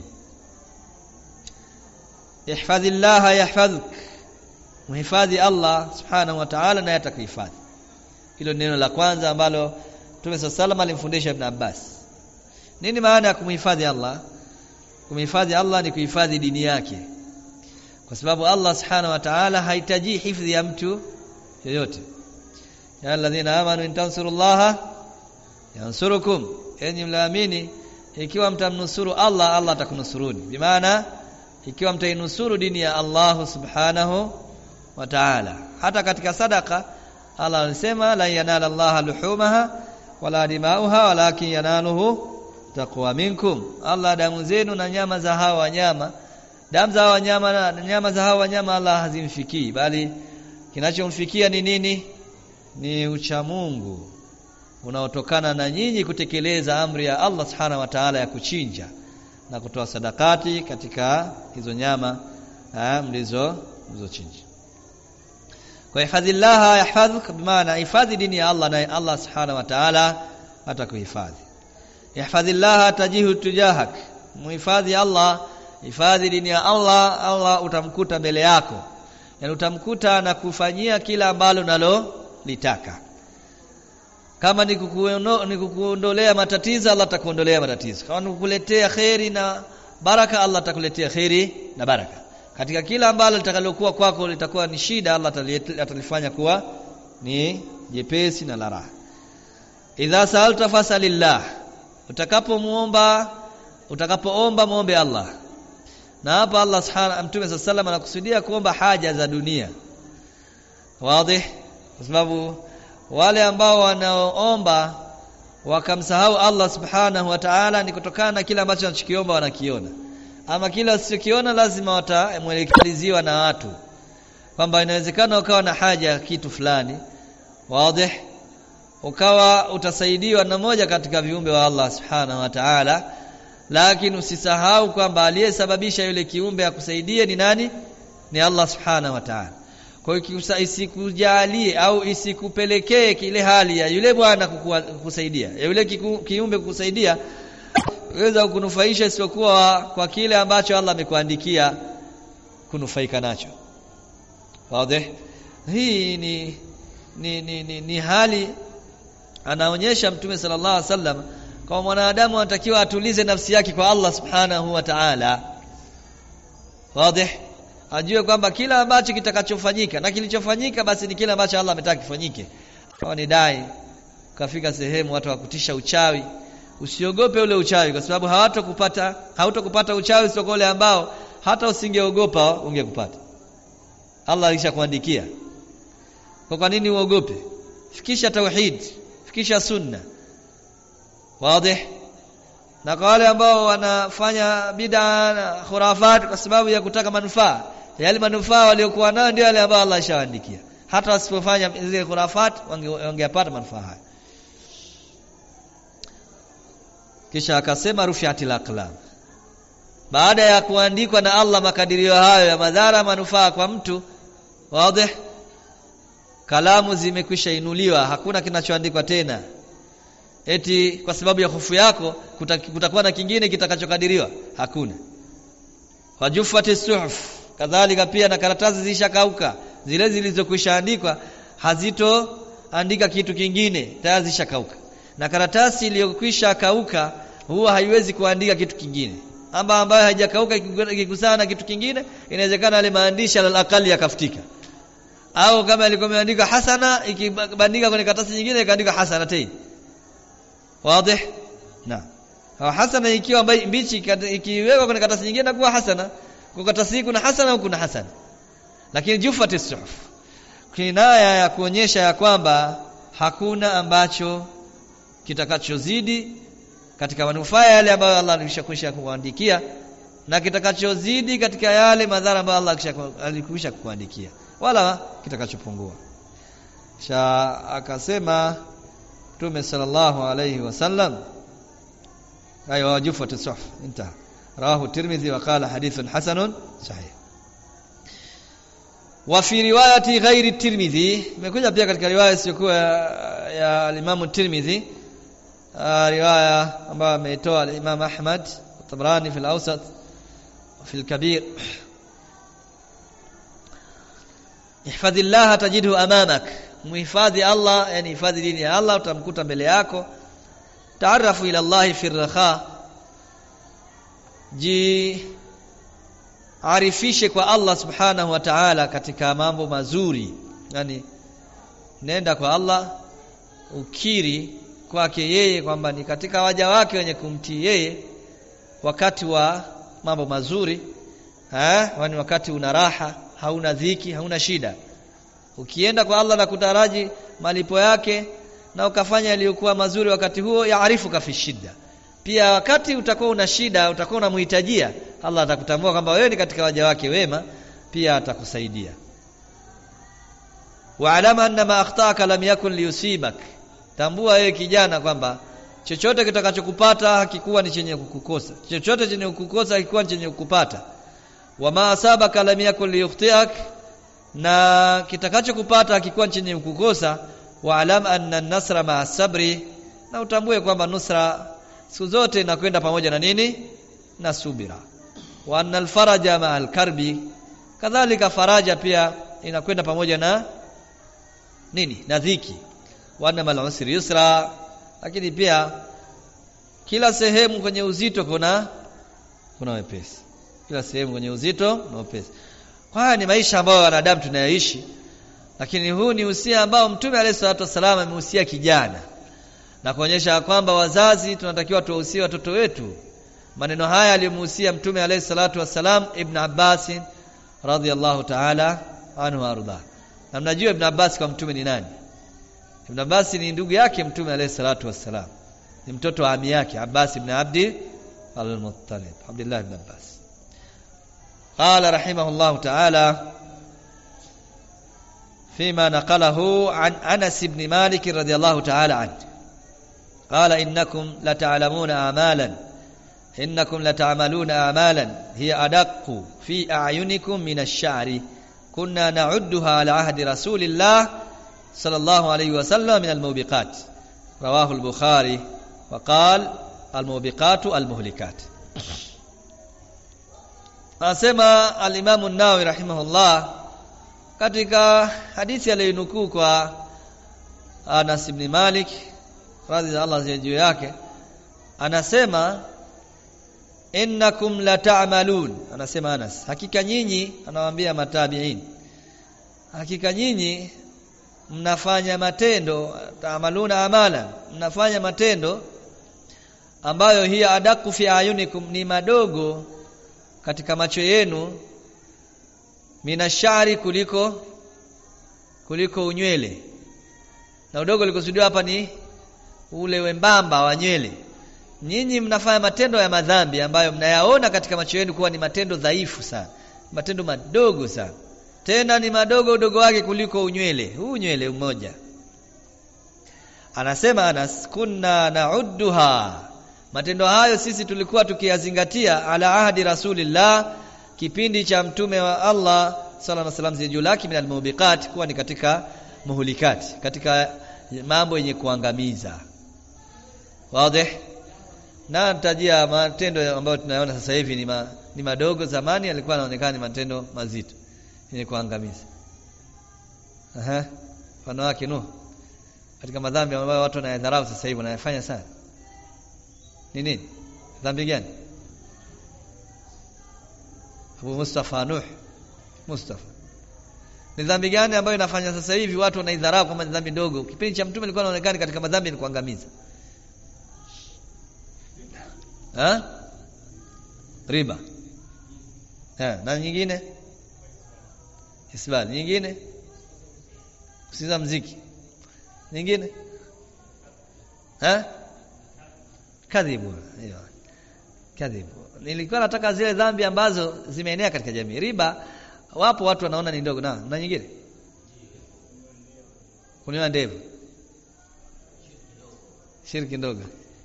Ihfadhillaha yahfadhuk, muhifadhi Allah subhanahu wa ta'ala na atakuhifadhi. Hilo neno la kwanza ambalo Mtume sallallahu alimfundisha Ibn Abbas. Nini maana ya kumhifadhi Allah? Kumhifadhi Allah ni kuhifadhi dini yake, kwa sababu Allah subhanahu wa ta'ala hahitaji hifadhi ya mtu yoyote. Ya alladhina amanu in tansurullaha yansurukum, enyi mlaamini ikiwa mtamnusuru Allah, Allah atakunusuruni. Bimaana ikiwa mtainusuru dini ya Allah subhanahu wa ta'ala. Hata katika sadaka Allah alisema la yanala Allah luhumaha wala dimauha walakin yanaluhu taqwa minkum. Allah damu zenu na nyama za hawa wanyama, damu za hawa wanyama na nyama za hawa wanyama Allah hazimfikii, bali kinachomfikia ni nini? Ni uchamungu unaotokana na nyinyi kutekeleza amri ya Allah subhanahu wa ta'ala ya kuchinja. na kutoa sadakati katika hizo nyama mlizochinja. Kwa ihfadhillah yahfadhuk, bimaana hifadhi dini ya Allah na Allah subhanahu wa ta'ala atakuhifadhi. Ihfadhillah tajihu tujahak, muhifadhi Allah, hifadhi dini ya Allah, Allah utamkuta mbele yako, yani utamkuta na kufanyia kila ambalo nalolitaka. Kama ni kukuondolea matatizo, Allah atakuondolea matatizo. Kama ni kukuletea khairi na baraka, Allah atakuletea khairi na baraka. Katika kila ambalo litakalokuwa kwako litakuwa ni shida, Allah atalifanya kuwa ni jepesi na la raha. Idha sa'alta fas'alillah, utakapoomba muombe Allah. Na hapa Allah subhanahu Mtume sallallahu anakusudia kuomba haja za dunia. Wazi? Kwa sababu wale ambao wanaoomba wakamsahau Allah subhanahu wa ta'ala ni kutokana na kila ambacho wanachokiomba wanakiona. Ama kila wasichokiona lazima watamwelekeziwa na watu. Kwamba inawezekana ukawa na haja ya kitu fulani. Wazi? Ukawa utasaidiwa na moja katika viumbe wa Allah subhanahu wa ta'ala, lakini usisahau kwamba aliyesababisha yule kiumbe akusaidie ni nani? Ni Allah subhanahu wa ta'ala. Kwa hiyo isikujalie au isikupelekee kile hali ya yule bwana kukusaidia, ya yule kiumbe kukusaidia uweza kunufaisha isipokuwa kwa kile ambacho Allah amekuandikia kunufaika nacho. Wazi? Hii ni hali anaonyesha Mtume sallallahu alaihi wasallam kwa mwanadamu anatakiwa atulize nafsi yake kwa Allah subhanahu wa ta'ala. Wazi? Ajue kwamba kila ambacho kitakachofanyika na kilichofanyika basi ni kile ambacho Allah ametaka kifanyike. Kama ni dai kafika sehemu watu wakutisha uchawi, usiogope ule uchawi, kwa sababu hautokupata uchawi sio wale ambao hata usingeogopa ungekupata. Allah alishakuandikia. Kwa nini uogope? Fikisha tauhid, fikisha sunna. Wazi? Na kwa wale ambao wanafanya bid'a na khurafat kwa sababu ya kutaka manufaa, yale manufaa waliokuwa nayo ndio yale ambao Allah ashawaandikia. Hata wasipofanya zile khurafat wangepata manufaa haya. Kisha akasema rufi'atil aqlam, baada ya kuandikwa na Allah makadirio hayo ya madhara manufaa kwa mtu, wazi, kalamu zimekwisha inuliwa, hakuna kinachoandikwa tena. Eti kwa sababu ya hofu yako kutakuwa na kingine kitakachokadiriwa, hakuna. Wajufati suhuf, kadhalika pia na karatasi zilishakauka, zile zilizokwisha andikwa hazitoandika kitu kingine, tayari zishakauka. Na karatasi iliyokwisha kauka huwa haiwezi kuandika kitu kingine. Ambayo haijakauka ikikusana na kitu kingine, inawezekana ile maandishi al-aqali yakafutika. Au kama ilikuwa imeandika hasana, ikibandika kwenye karatasi nyingine ikaandika hasana tena. Wazi? Na hasana ikiwa mbichi ikiwekwa kwenye karatasi nyingine inakuwa hasana. Kwa karatasi kuna hasana au kuna hasana. Lakini jufati suhuf, kinaya ya kuonyesha ya kwamba hakuna ambacho kitakachozidi katika manufaa yale ambayo Allah alishakwisha kuandikia, na kitakachozidi katika yale madhara ambayo Allah alikwisha kuandikia, wala kitakachopungua. Akasema Mtume sallallahu alayhi wasallam, ayo wajufatu suhuf intaha. Rawahu Tirmidhi wa qala hadithun hasanun sahih. Wa fi riwayati ghairi Tirmidhi, imekuja pia katika riwaya isiyokuwa ya Imam Tirmidhi, riwaya ambayo ameitoa Imam Ahmad Tabrani fi al-Awsat wa fi al-Kabir. Ihfadhillah tajidhu amamak, muhifadhi Allah, yani hifadhi dini ya Allah, utamkuta mbele yako. Taarafu ila Allah fi ar-rakha, arifishe kwa Allah subhanahu wa ta'ala katika mambo mazuri. Yani nenda kwa Allah ukiri kwake yeye kwamba ni katika waja wake wenye kumtii yeye wakati wa mambo mazuri, yani wakati una raha, hauna dhiki, hauna shida. Ukienda kwa Allah na kutaraji malipo yake na ukafanya yaliyokuwa mazuri wakati huo, yaarifuka fi shida. Pia wakati utakuwa una shida, utakuwa unamhitajia, Allah atakutambua kwamba wewe ni katika waja wake wema, pia atakusaidia. Wa alama anna ma akhtaka lam yakun liyusibak, tambua wewe kijana kwamba chochote kitakachokupata hakikuwa ni chenye kukukosa, chochote chenye kukukosa hakikuwa ni chenye kukupata. Wama asabaka lam yakul liyukhtiak, na kitakachokupata hakikuwa chenye kukukosa. Wa alam anna an-nasra ma'a sabri, na utambue kwamba nusra siku zote inakwenda pamoja na nini? Na subira. Wa anna al-faraja ma'a al-karbi, kadhalika faraja pia inakwenda pamoja na nini? Na dhiki. Wa anna ma'al usri yusra, lakini pia kila sehemu kwenye uzito kuna wepesi. Kila sehemu kwenye uzito na wepesi. Haya ni maisha ambayo wanadamu tunayaishi, lakini huu ni usia ambao Mtume alayhi salatu wasallam amehusia kijana, na kuonyesha kwamba wazazi tunatakiwa tuwahusie watoto wetu. Maneno haya aliyomuhusia Mtume alayhi salatu wasallam Ibn Abbas radhiyallahu ta'ala anhu arda. Na mnajua Ibn Abbas kwa Mtume ni nani? Ibn Abbas ni ndugu yake Mtume alayhi salatu wasallam, ni mtoto wa ami yake Abbas ibn Abdi al-Muttalib, Abdullah ibn Abbas. قال رحمه الله تعالى فيما نقله عن أنس بن مالك رضي الله تعالى عنه قال إنكم لتعملون أعمالا هي أدق في أعينكم من الشعر كنا نعدها على عهد رسول الله صلى الله عليه وسلم من الموبقات. رواه البخاري وقال الموبقات المهلكات. Anasema al-Imam an-Nawawi rahimahullah katika hadithi aliyonukuu kwa Anas ibn Malik radhiyallahu anhu yake, anasema innakum lata'malun, anasema Anas, hakika nyinyi, anawaambia matabi'in, hakika nyinyi mnafanya matendo, ta'maluna amala, mnafanya matendo ambayo hiya adaku fi ayunikum, ni madogo katika macho yenu, minashari, kuliko unywele. Na udogo likosudiwa hapa ni ule wembamba wa nywele. Nyinyi mnafanya matendo ya madhambi ambayo mnayaona katika macho yenu kuwa ni matendo dhaifu sana, matendo madogo sana, tena ni madogo udogo wake kuliko unywele, huu nywele mmoja. Anasema Anas, kunna na'udduha, matendo hayo sisi tulikuwa tukiyazingatia, ala ahdi rasulillah, kipindi cha mtume wa Allah sallallahu alaihi wasallam, zijulaki min almubiqat, kuwa ni katika muhlikati, katika mambo yenye kuangamiza. Wazi? Na nitajia matendo ambayo tunayaona sasa hivi ni madogo, zamani yalikuwa yanaonekana ni matendo mazito yenye kuangamiza. Mfano wake katika madhambi ambayo watu wanayadharau sasa hivi wanayafanya sana. Nini? Dhambi gani? Abu Mustafa Mustafa. Ni dhambi gani ambayo inafanya sasa hivi watu wanaidharau kama dhambi ndogo? Kipindi cha mtume ilikuwa inaonekana katika madhambi ni kuangamiza. Riba. Na nyingine? Isbali. Nyingine? Kusikiza muziki. Nyingine? Kadhibu. Hiyo. Kadhibu. Nilikuwa nataka zile dhambi ambazo zimeenea katika jamii. Riba wapo watu wanaona ni ndogo, na nyingine? Kunyoa ndevu. Shirki ndogo.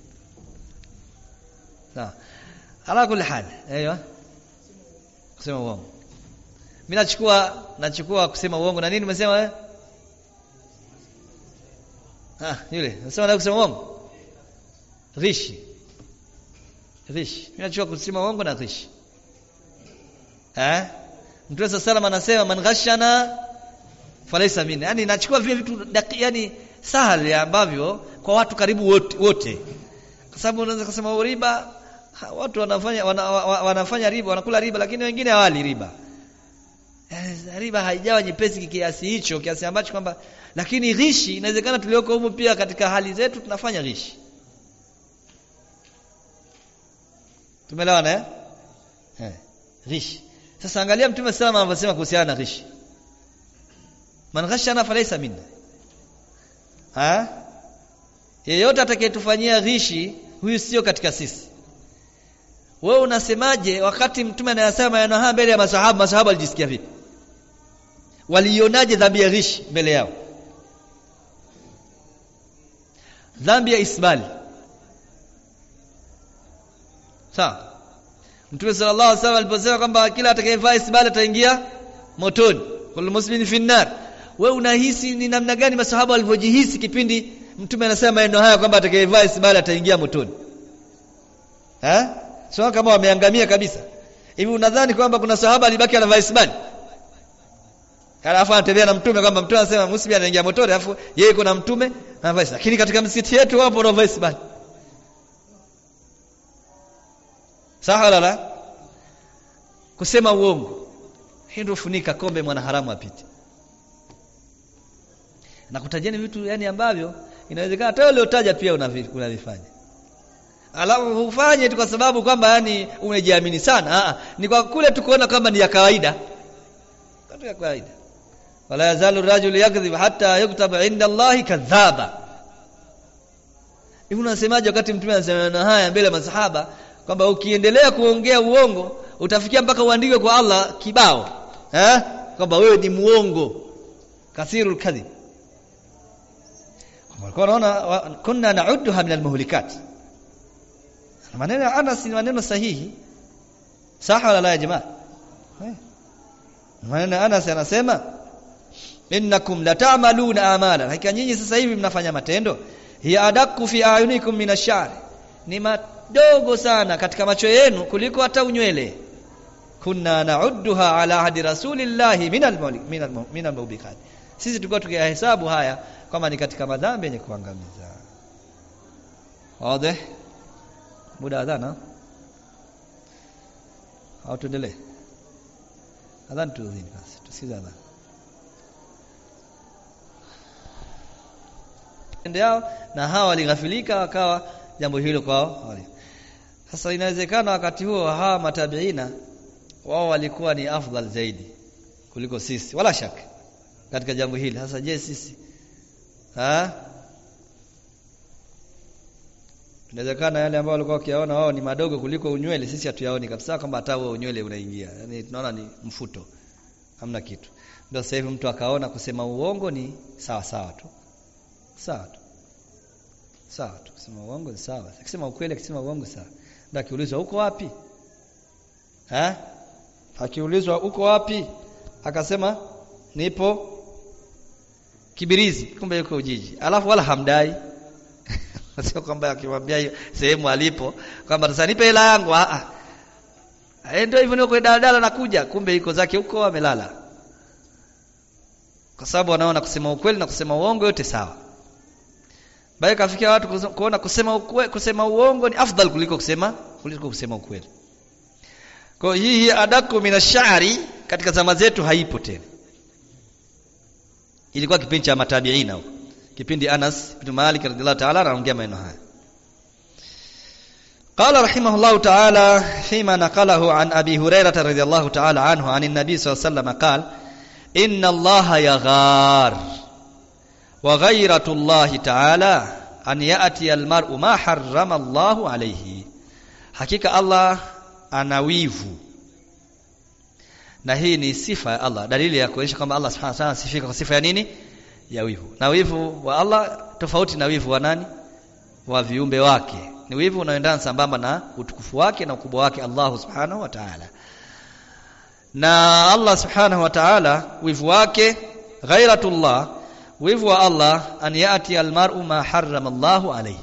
Ala kulli hal. Aiyo. Kusema uongo. Mimi nachukua kusema uongo. Na nini umesema wewe? Yule. Unasema na kusema uongo? Rishi. Mimi nachukua kusema uongo na rishi. Mtume sallallahu anasema man ghashana falaysa minna. Yani nachukua vile vitu yani sahali ambavyo kwa watu karibu wote. Kwa sababu unaweza kusema riba, watu wanafanya riba, wanakula riba, lakini wengine hawali riba. Riba haijawa nyepesi kiasi hicho, kiasi ambacho kwamba, lakini rishi inawezekana tulioko humu pia katika hali zetu tunafanya rishi. Tumeelewana rishi. Sasa angalia Mtume sallallahu alayhi wasallam kuhusiana na rishi. Man ghashana falaysa minna. Yeyote atakayetufanyia rishi, huyu sio katika sisi. Wewe unasemaje wakati Mtume anayasema maneno haya mbele ya masahaba walijisikia vipi? Walionaje dhambi ya rishi mbele yao? Dhambi ya isbali. Sawa. Mtume sallallahu alaihi wasallam aliposema kwamba kila atakayevaa isbali ataingia motoni, kullu muslimin fi an-nar. Wewe unahisi ni namna gani masahaba walivyojihisi kipindi Mtume anasema maneno haya kwamba atakayevaa isbali ataingia motoni? Sio kama wameangamia kabisa. Hivi unadhani kwamba kuna sahaba alibaki anavaa isbali? Alafu anatembea na Mtume kwamba Mtume anasema muslim anaingia motoni, alafu yeye kuna Mtume anavaa isbali. Lakini katika msikiti yetu wapo wanavaa isbali. Sawa la? Kusema uongo. Hii ndio funika kombe mwana haramu apite. Na kutajeni vitu yani ambavyo inawezekana hata wewe uliotaja pia unavifanya. Alafu hufanye tu kwa sababu kwamba yani umejiamini sana. Ni kwa kule tukoona kama ni ya kawaida. Kitu ya kawaida. Wala yazalu rajulu yakdhib hatta yuktaba inda Allahi kadhaba. Hivi unasemaje wakati Mtume anasema na haya mbele ya masahaba kwamba ukiendelea kuongea uongo utafikia mpaka uandikwe kwa Allah kibao, kwamba wewe ni muongo, kathirul kadhib. Kwa unaona kunna na'udduha min al-muhlikat. Maneno ya Anas ni maneno sahihi. Sawa wala la ya jamaa? Maneno ya Anas yanasema innakum la ta'maluna amala. Hakika nyinyi sasa hivi mnafanya matendo hiya adakku fi ayunikum min ash-sha'r. Ni madogo sana katika macho yenu kuliko hata unywele. Kunna na'udduha ala ahdi rasulillahi min al-mubiqat. Sisi tulikuwa tukiyahesabu haya kama ni katika madhambi yenye kuangamiza. Wazi? Muda adhana? Au tuendelee? Adhan tuudhini basi. Tusikize adhan. Ndio na hawa walighafilika wakawa jambo hilo kwao. Sasa inawezekana wakati huo hawa matabiina wao walikuwa ni afdal zaidi kuliko sisi, wala shaka katika jambo hili. Sasa je, sisi inawezekana yale ambao walikuwa wakiyaona wao ni madogo kuliko unywele, sisi hatuyaoni kabisa kwamba hata huo unywele unaingia. Yaani tunaona ni mfuto, hamna kitu. Ndio sasa hivi mtu akaona kusema uongo ni sawa sawa tu. Sawa tu. Sawa tu. Kusema uongo ni sawa. Akisema ukweli, akisema uongo sawa. Ndio akiulizwa uko wapi? Akiulizwa uko wapi? Akasema nipo Kibirizi, kumbe yuko Ujiji. Alafu wala hamdai. Sio kwamba akimwambia hiyo sehemu alipo kwamba sasa nipe hela yangu, ndio hivyo niko daladala nakuja, kumbe yuko zake huko amelala. Kwa sababu wanaona kusema ukweli na kusema uongo yote sawa. Bali kafikia watu kuona kusema uongo ni afdal kuliko kusema ukweli. Kwa hii adaku minashari katika zama zetu haipo tena. Ilikuwa kipindi cha matabiina huko. Kipindi Anas ibn Malik radhiallahu ta'ala anaongea maneno haya. Qala rahimahullahu ta'ala fima naqalahu an Abi Hurairah radhiyallahu ta'ala anhu an an-nabi sallallahu alayhi wasallam qala inna Allaha yaghar wa ghayratu Allahi ta'ala an ya'ti al-mar'u ma harrama Allahu alayhi. Hakika Allah ana wivu. Na hii ni sifa ya Allah, dalili ya kuonyesha kwamba Allah subhanahu wa ta'ala sifika kwa sifa ya nini? Ya wivu. Na wivu wa Allah tofauti na wivu wa nani? Wa viumbe wake. Ni wivu unaoendana sambamba na utukufu wake na ukubwa wake Allah subhanahu wa ta'ala. Na Allah subhanahu wa ta'ala wivu wake ghairatullah, wivu wa Allah an yati almar'u ma harrama Allahu alayhi.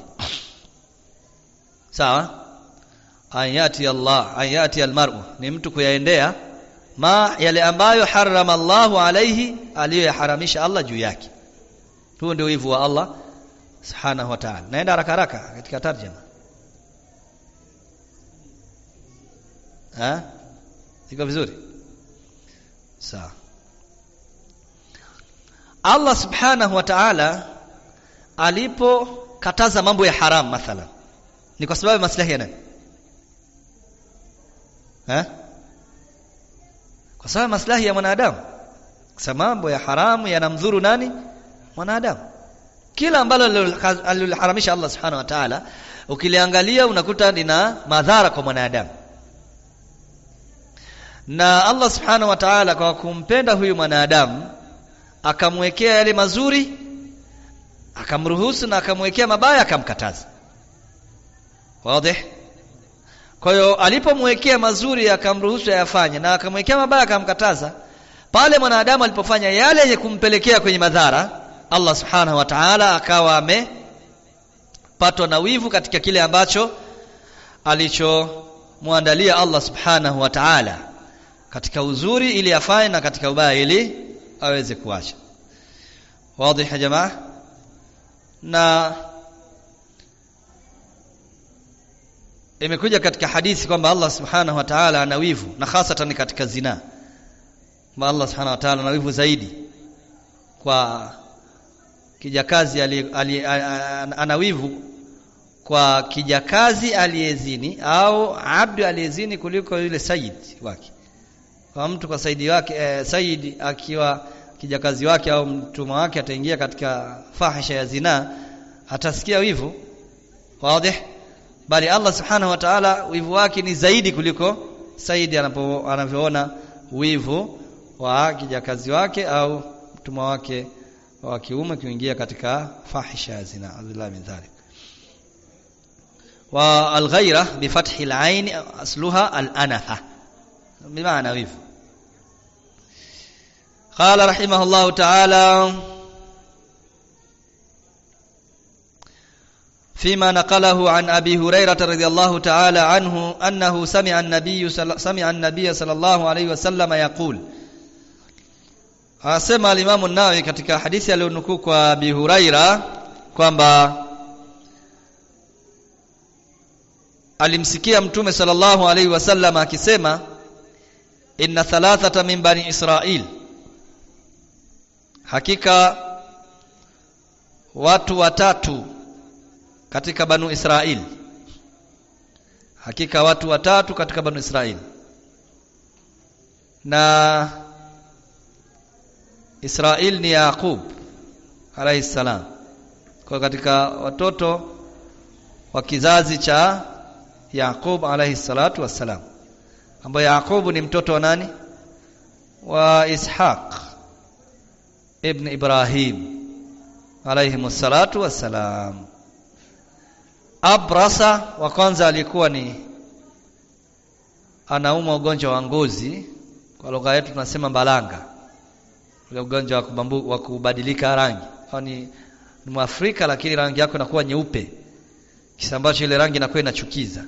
Sawa? An yati almar'u ni mtu kuyaendea yale ambayo harrama Allahu alayhi, aliyoharamisha Allah juu yake. Huo ndio wivu wa Allah subhanahu wa ta'ala. Naenda haraka katika tarjuma. Iko vizuri? Sawa. Allah subhanahu wa ta'ala alipokataza mambo ya haram mathalan, ni kwa sababu maslahi ya nani? Kwa sababu maslahi ya mwanadamu. Kwa sababu mambo ya haramu yanamdhuru nani? Mwanadamu. Kila ambalo aliloharamisha Allah subhanahu wa ta'ala ukiliangalia unakuta lina madhara kwa mwanadamu. Na Allah subhanahu wa ta'ala kwa kumpenda huyu mwanadamu akamwekea yale mazuri, akamruhusu, na akamwekea mabaya akamkataza. Wazi? Kwa hiyo alipomwekea mazuri akamruhusu ayafanye na akamwekea mabaya akamkataza. Pale mwanadamu alipofanya yale yenye kumpelekea kwenye madhara, Allah subhanahu wa ta'ala akawa amepatwa na wivu katika kile ambacho alichomwandalia Allah subhanahu wa ta'ala katika uzuri ili afanye na katika ubaya ili aweze kuacha. Wazi ya jamaa? Na imekuja katika hadithi kwamba Allah subhanahu wa ta'ala ana wivu, na hasatan katika zina. Allah subhanahu wa ta'ala ana wivu zaidi kwa kijakazi ana wivu kwa kijakazi aliyezini au abdu aliyezini kuliko yule sayyid wake. Kwa mtu kwa sayyidi wake sayyid akiwa kijakazi wake au mtumwa wake ataingia katika fahisha ya zina, atasikia wivu. Wazi? Bali Allah subhanahu wa ta'ala wivu wake ni zaidi kuliko sayyid anavyoona wivu wa kijakazi wake au mtumwa wake wa kiume kuingia katika fahisha ya zina. Adhillah min dhalik. Wa al-ghayra bi fathi al-ayn asluha al-anafa, bimaana wivu. Qala rahimahullah ta'ala فيما نقله عن أبي هريرة رضي الله تعالى عنه أنه سمع النبي صلى الله عليه وسلم يقول. Asema al-Imam an-Nawawi katika hadithi aliyonukuu kwa Abi Huraira kwamba alimsikia Mtume sallallahu alaihi wasallam akisema, inna thalathata min bani Israil, hakika watu watatu katika Banu Israil, hakika watu watatu katika Banu Israil. Na Israil ni Yaqub alayhi salam, kwa katika watoto wa kizazi cha Yaqub alayhi salatu wassalam, ambaye Yaqub ni mtoto wa nani? Wa Ishaq ibn Ibrahim alayhi salatu wassalam. Abrasa wa kwanza alikuwa ni anaumwa ugonjwa wa ngozi, kwa lugha yetu tunasema balanga, ule ugonjwa wa kubadilika rangi. Ni Mwafrika lakini rangi yako inakuwa nyeupe, kisa ambacho ile rangi inakuwa inachukiza.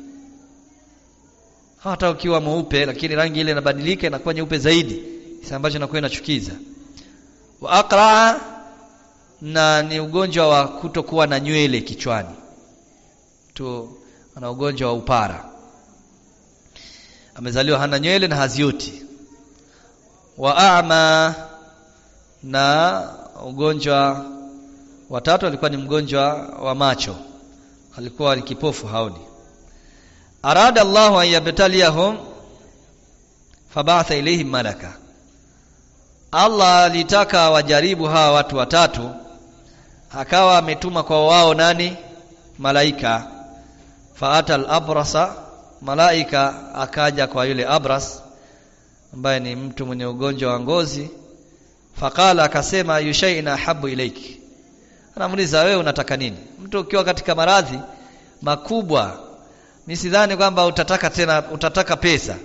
Hata ukiwa mweupe lakini rangi ile inabadilika inakuwa nyeupe zaidi, kisa ambacho inakuwa inachukiza. Wa aqra, na ni ugonjwa wa kutokuwa na nywele kichwani. Tu ana ugonjwa wa upara, amezaliwa hana nywele na hazioti. Wa a'ma, na ugonjwa wa tatu alikuwa ni mgonjwa wa macho, alikuwa ni kipofu, haoni. Arada Allahu an yabtaliyahum fabatha ilayhim malaka, Allah alitaka wajaribu hawa watu watatu, akawa ametuma kwa wao nani? Malaika. Faata al-abrasa, malaika akaja kwa yule abras ambaye ni mtu mwenye ugonjwa wa ngozi. Faqala, akasema, yushaina habu ilaiki, anamuuliza wewe unataka nini? Mtu ukiwa katika maradhi makubwa, mimi sidhani kwamba utataka pesa.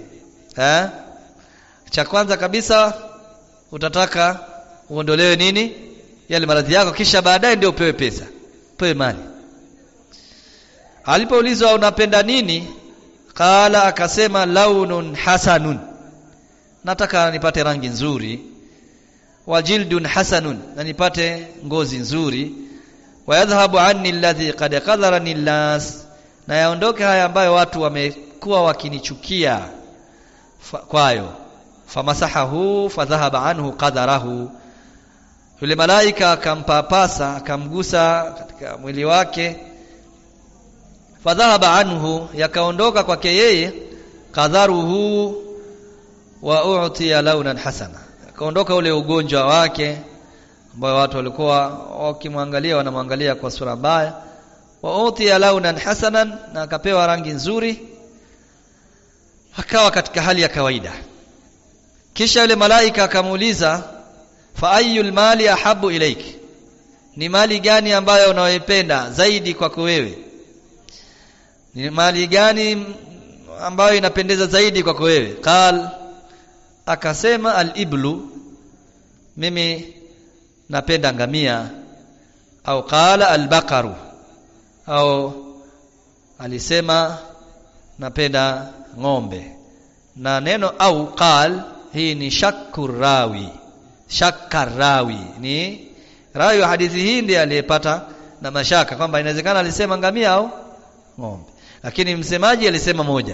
Cha kwanza kabisa utataka uondolewe nini? Yale maradhi yako, kisha baadaye ndio upewe pesa, upewe mali. Alipoulizwa unapenda nini? Qala, akasema, launun hasanun, nataka nipate rangi nzuri. Wajildun hasanun, na nipate ngozi nzuri. Wayadhhabu anni alladhi qad qadharani an-nas, na yaondoke haya ambayo watu wamekuwa wakinichukia kwayo. Famasahahu fadhahaba anhu qadarahu, yule malaika akampapasa, akamgusa katika mwili wake. Fadhahaba anhu, yakaondoka kwake yeye qadharuhu wa u'tiya launan hasana, kaondoka ule ugonjwa wake ambao watu walikuwa wakimwangalia wanamwangalia kwa sura mbaya. Wa utiya launan hasanan, na akapewa rangi nzuri, akawa katika hali ya kawaida. Kisha yule malaika akamuuliza, fa ayyul mali ahabbu ilayki, ni mali gani ambayo unayoipenda zaidi kwako wewe? Ni mali gani ambayo inapendeza zaidi kwako wewe? Qal, akasema al-iblu, mimi napenda ngamia. Au qala al-baqaru, au alisema napenda ng'ombe. Na neno au qal hii ni shakkurawi. Shakkarawi ni rawi wa hadithi hii ndiye aliyepata na mashaka kwamba inawezekana alisema ngamia au ng'ombe, lakini msemaji alisema moja.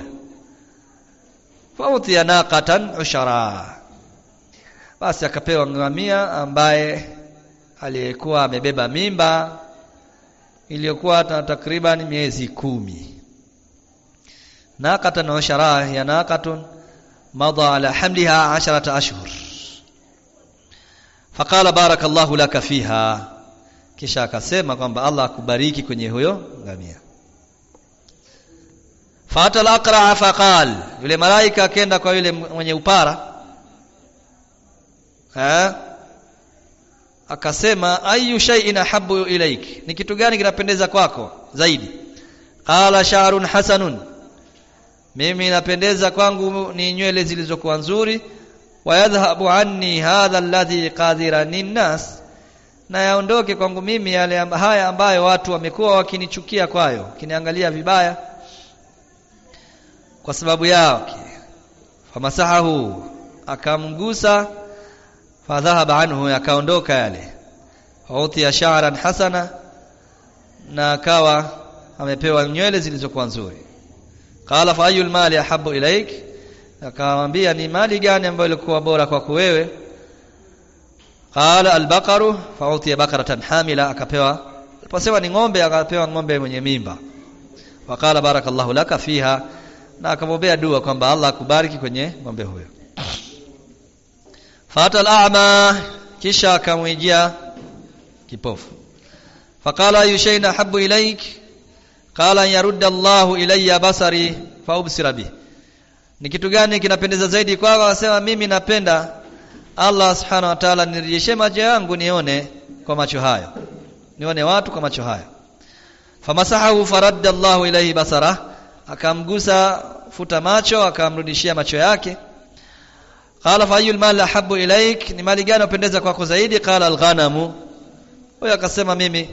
Fauti naqatan ushara, basi akapewa ngamia ambaye aliyekuwa amebeba mimba iliyokuwa takriban miezi 10. Naqatan ushara ya naqatun madha ala hamliha 10 ashhur. Faqala barakallahu laka fiha, kisha akasema kwamba Allah akubariki kwenye huyo ngamia. Fata al-aqra faqal, yule malaika akaenda kwa yule mwenye upara, akasema ayu shay'in ahabbu ilaik, ni kitu gani kinapendeza kwako zaidi? Qala sha'run hasanun, mimi napendeza kwangu ni nywele zilizokuwa nzuri. Wa yadhhabu anni hadha alladhi qadirani an-nas, na yaondoke kwangu mimi yale haya ambayo watu wamekuwa wakinichukia kwayo, kiniangalia vibaya kwa sababu yao. Famasahahu, akamgusa. Fadhahaba anhu, akaondoka yale. Utiya sha'ran hasana, na akawa amepewa nywele zilizokuwa nzuri. Qala fa ayyul mali ahabbu ilaik, akamwambia ni mali gani ambayo ilikuwa bora kwako wewe? Qala al-baqaru, fa utiya baqaratan hamila, akapewa, aliposema ni ng'ombe akapewa ng'ombe mwenye mimba. Wa qala barakallahu laka fiha, na akamwombea dua kwamba Allah akubariki kwenye ng'ombe huyo. Fata al-a'ma, kisha akamwijia kipofu. Faqala ayu shay'in ahabbu ilaik? Qala yarudda Allahu ilayya basari fa ubsira bi, ni kitu gani kinapendeza zaidi kwako? Akasema mimi napenda Allah subhanahu wa ta'ala nirejeshe macho yangu nione kwa macho hayo, nione watu kwa macho hayo. Famasahahu faradda Allahu ilayhi basara, akamgusa futa macho akamrudishia macho yake. Qala fa ayyul mal ahabbu ilaik, ni mali gani unapendeza kwako zaidi? Qala al-ghanamu, huyo akasema mimi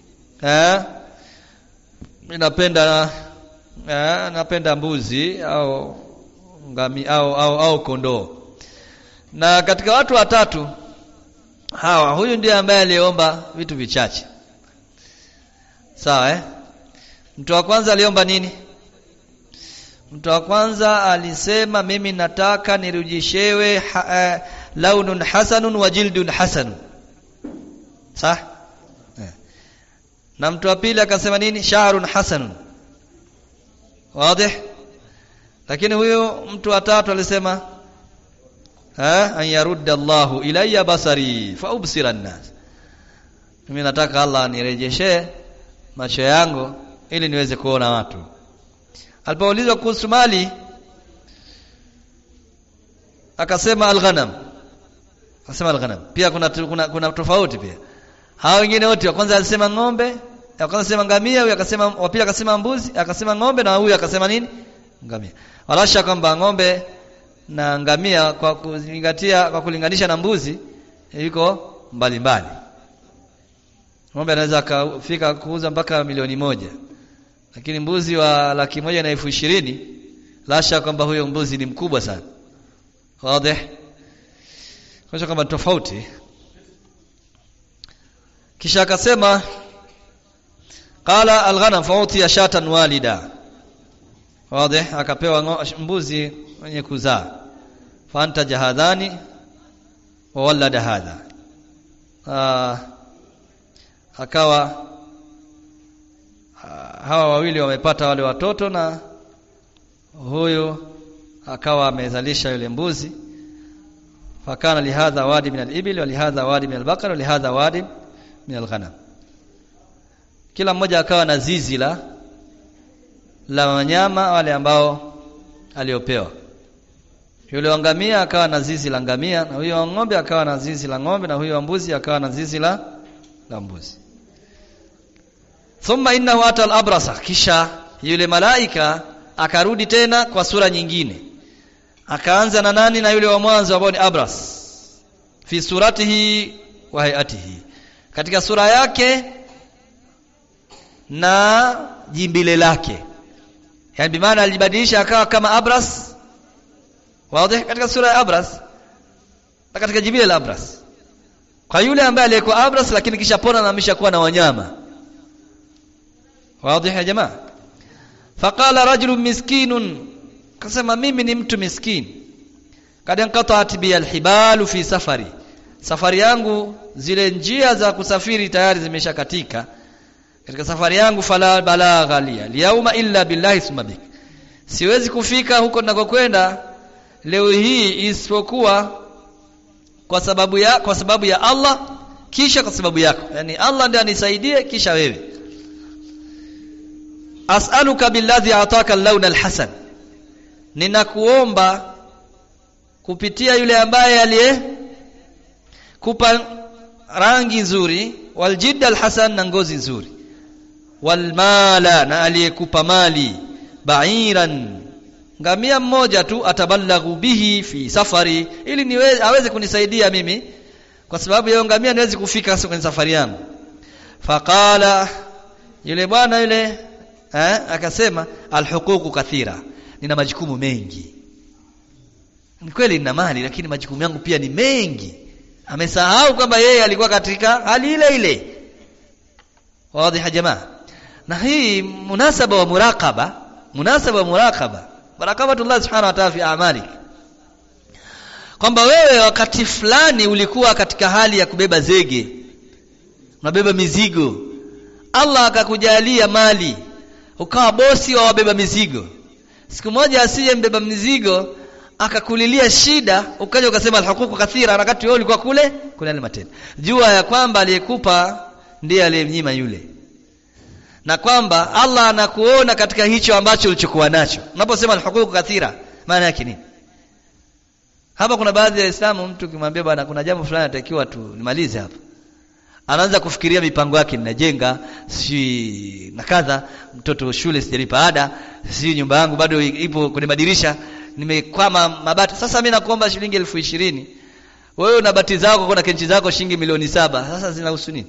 napenda mbuzi au ngami au kondoo. Na katika watu watatu hawa, huyu ndiye ambaye aliomba vitu vichache. Sawa Mtu wa kwanza aliomba nini? Mtu wa kwanza alisema mimi nataka nirudishewe launun hasanun wa jildun hasanun. Sawa? Na mtu wa pili akasema nini? Sha'run hasanun. Wazi? Lakini huyo mtu wa tatu alisema an yarudda Allahu ilayya basari fa ubsira an-nas, mimi nataka Allah nirejeshe macho yangu ili niweze kuona watu. Alipoulizwa kuhusu mali akasema al-ghanam. Akasema al-ghanam. Pia kuna tofauti pia. Hao wengine wote, wa kwanza alisema ng'ombe, wa kwanza alisema ngamia, huyu akasema, wa pili akasema mbuzi, akasema ng'ombe, na huyu akasema nini? Ngamia. Walasha kwamba ng'ombe na ngamia kwa kuzingatia, kwa kulinganisha na mbuzi yuko mbali mbali. Ng'ombe anaweza kufika kuuza mpaka 1,000,000, lakini mbuzi wa 120,000 lasha kwamba huyo mbuzi ni mkubwa sana. Wazi? Kwa hiyo kama tofauti. Kisha akasema qala al-ghanam fa'utiya shatan walida. Wazi? Akapewa mbuzi mwenye kuzaa. Fanta jahadhani wa walada hadha. Akawa hawa wawili wamepata wale watoto, na huyu akawa amezalisha yule mbuzi. Fakana lihadha wadi min al-ibil wa lihadha wadi min al-baqar wa lihadha wadi min al-ghanam. Kila mmoja akawa na zizi la wanyama wale ambao aliopewa. Yule ngamia akawa na zizi la ngamia, na huyo ng'ombe akawa na zizi la ng'ombe, na huyo mbuzi akawa na zizi la mbuzi. Thumma innahu ata al-abrasa, kisha yule malaika akarudi tena kwa sura nyingine. Akaanza na nani? Na yule wa mwanzo ambao ni Abras. Fi suratihi wa hayatihi, katika sura yake na jimbile lake. Yani bimaana alibadilisha akawa kama Abras. Wazi, katika sura ya Abras na katika jimbile la Abras. Kwa yule ambaye alikuwa Abras lakini kisha pona na ameshakuwa na wanyama. Wazi ya jamaa. Faqala rajulun miskinun, kasema mimi ni mtu miskini. Kad inqata'at bi alhibalu fi safari, safari yangu zile njia za kusafiri tayari zimeshakatika katika safari yangu. Fala balagha li yauma illa billahi thumma bik, siwezi kufika huko ninakokwenda leo hii isipokuwa kwa sababu ya Allah, kisha kwa sababu yako. Yani Allah ndiye anisaidie kisha wewe. As'aluka billadhi ataka al-lawn al-hasan, ninakuomba kupitia yule ambaye aliyekupa rangi nzuri, waljid al-hasan, na ngozi nzuri, walmala, na aliyekupa mali, ba'iran, ngamia mmoja tu, atabalaghu bihi fi safari, ili aweze kunisaidia mimi kwa sababu ya ngamia niweze kufika kwenye safari yangu. Faqala, yule bwana yule akasema, alhuququ kathira, nina majukumu mengi. Ni kweli nina mali lakini majukumu yangu pia ni mengi. Amesahau kwamba yeye alikuwa katika hali ile ile. Wazi ya jamaa. Na hii munasaba wa muraqaba barakabatullah subhanahu wa ta'ala fi a'malik, kwamba wewe wakati fulani ulikuwa katika hali ya kubeba zege, unabeba mizigo, Allah akakujalia mali, ukawa bosi wa wabeba mizigo. Siku moja asiye mbeba mizigo akakulilia shida, ukaja ukasema alhuququ kathira, wakati wewe ulikuwa kule kuna ile matendo. Jua ya kwamba aliyekupa ndiye aliyemnyima yule, na kwamba Allah anakuona katika hicho ambacho ulichokuwa nacho. Unaposema alhuququ kathira, maana yake nini? Hapa kuna baadhi ya Waislamu, mtu kimwambia bwana kuna jambo fulani natakiwa tu nimalize hapa, anaanza kufikiria mipango yake, ninajenga si na kadha, mtoto shule sijalipa ada, si nyumba yangu bado ipo kwenye madirisha, nimekwama mabati. Sasa mimi nakuomba shilingi 20,000. Wewe una bati zako, kuna kenchi zako shilingi milioni 7. Sasa zinahusu nini?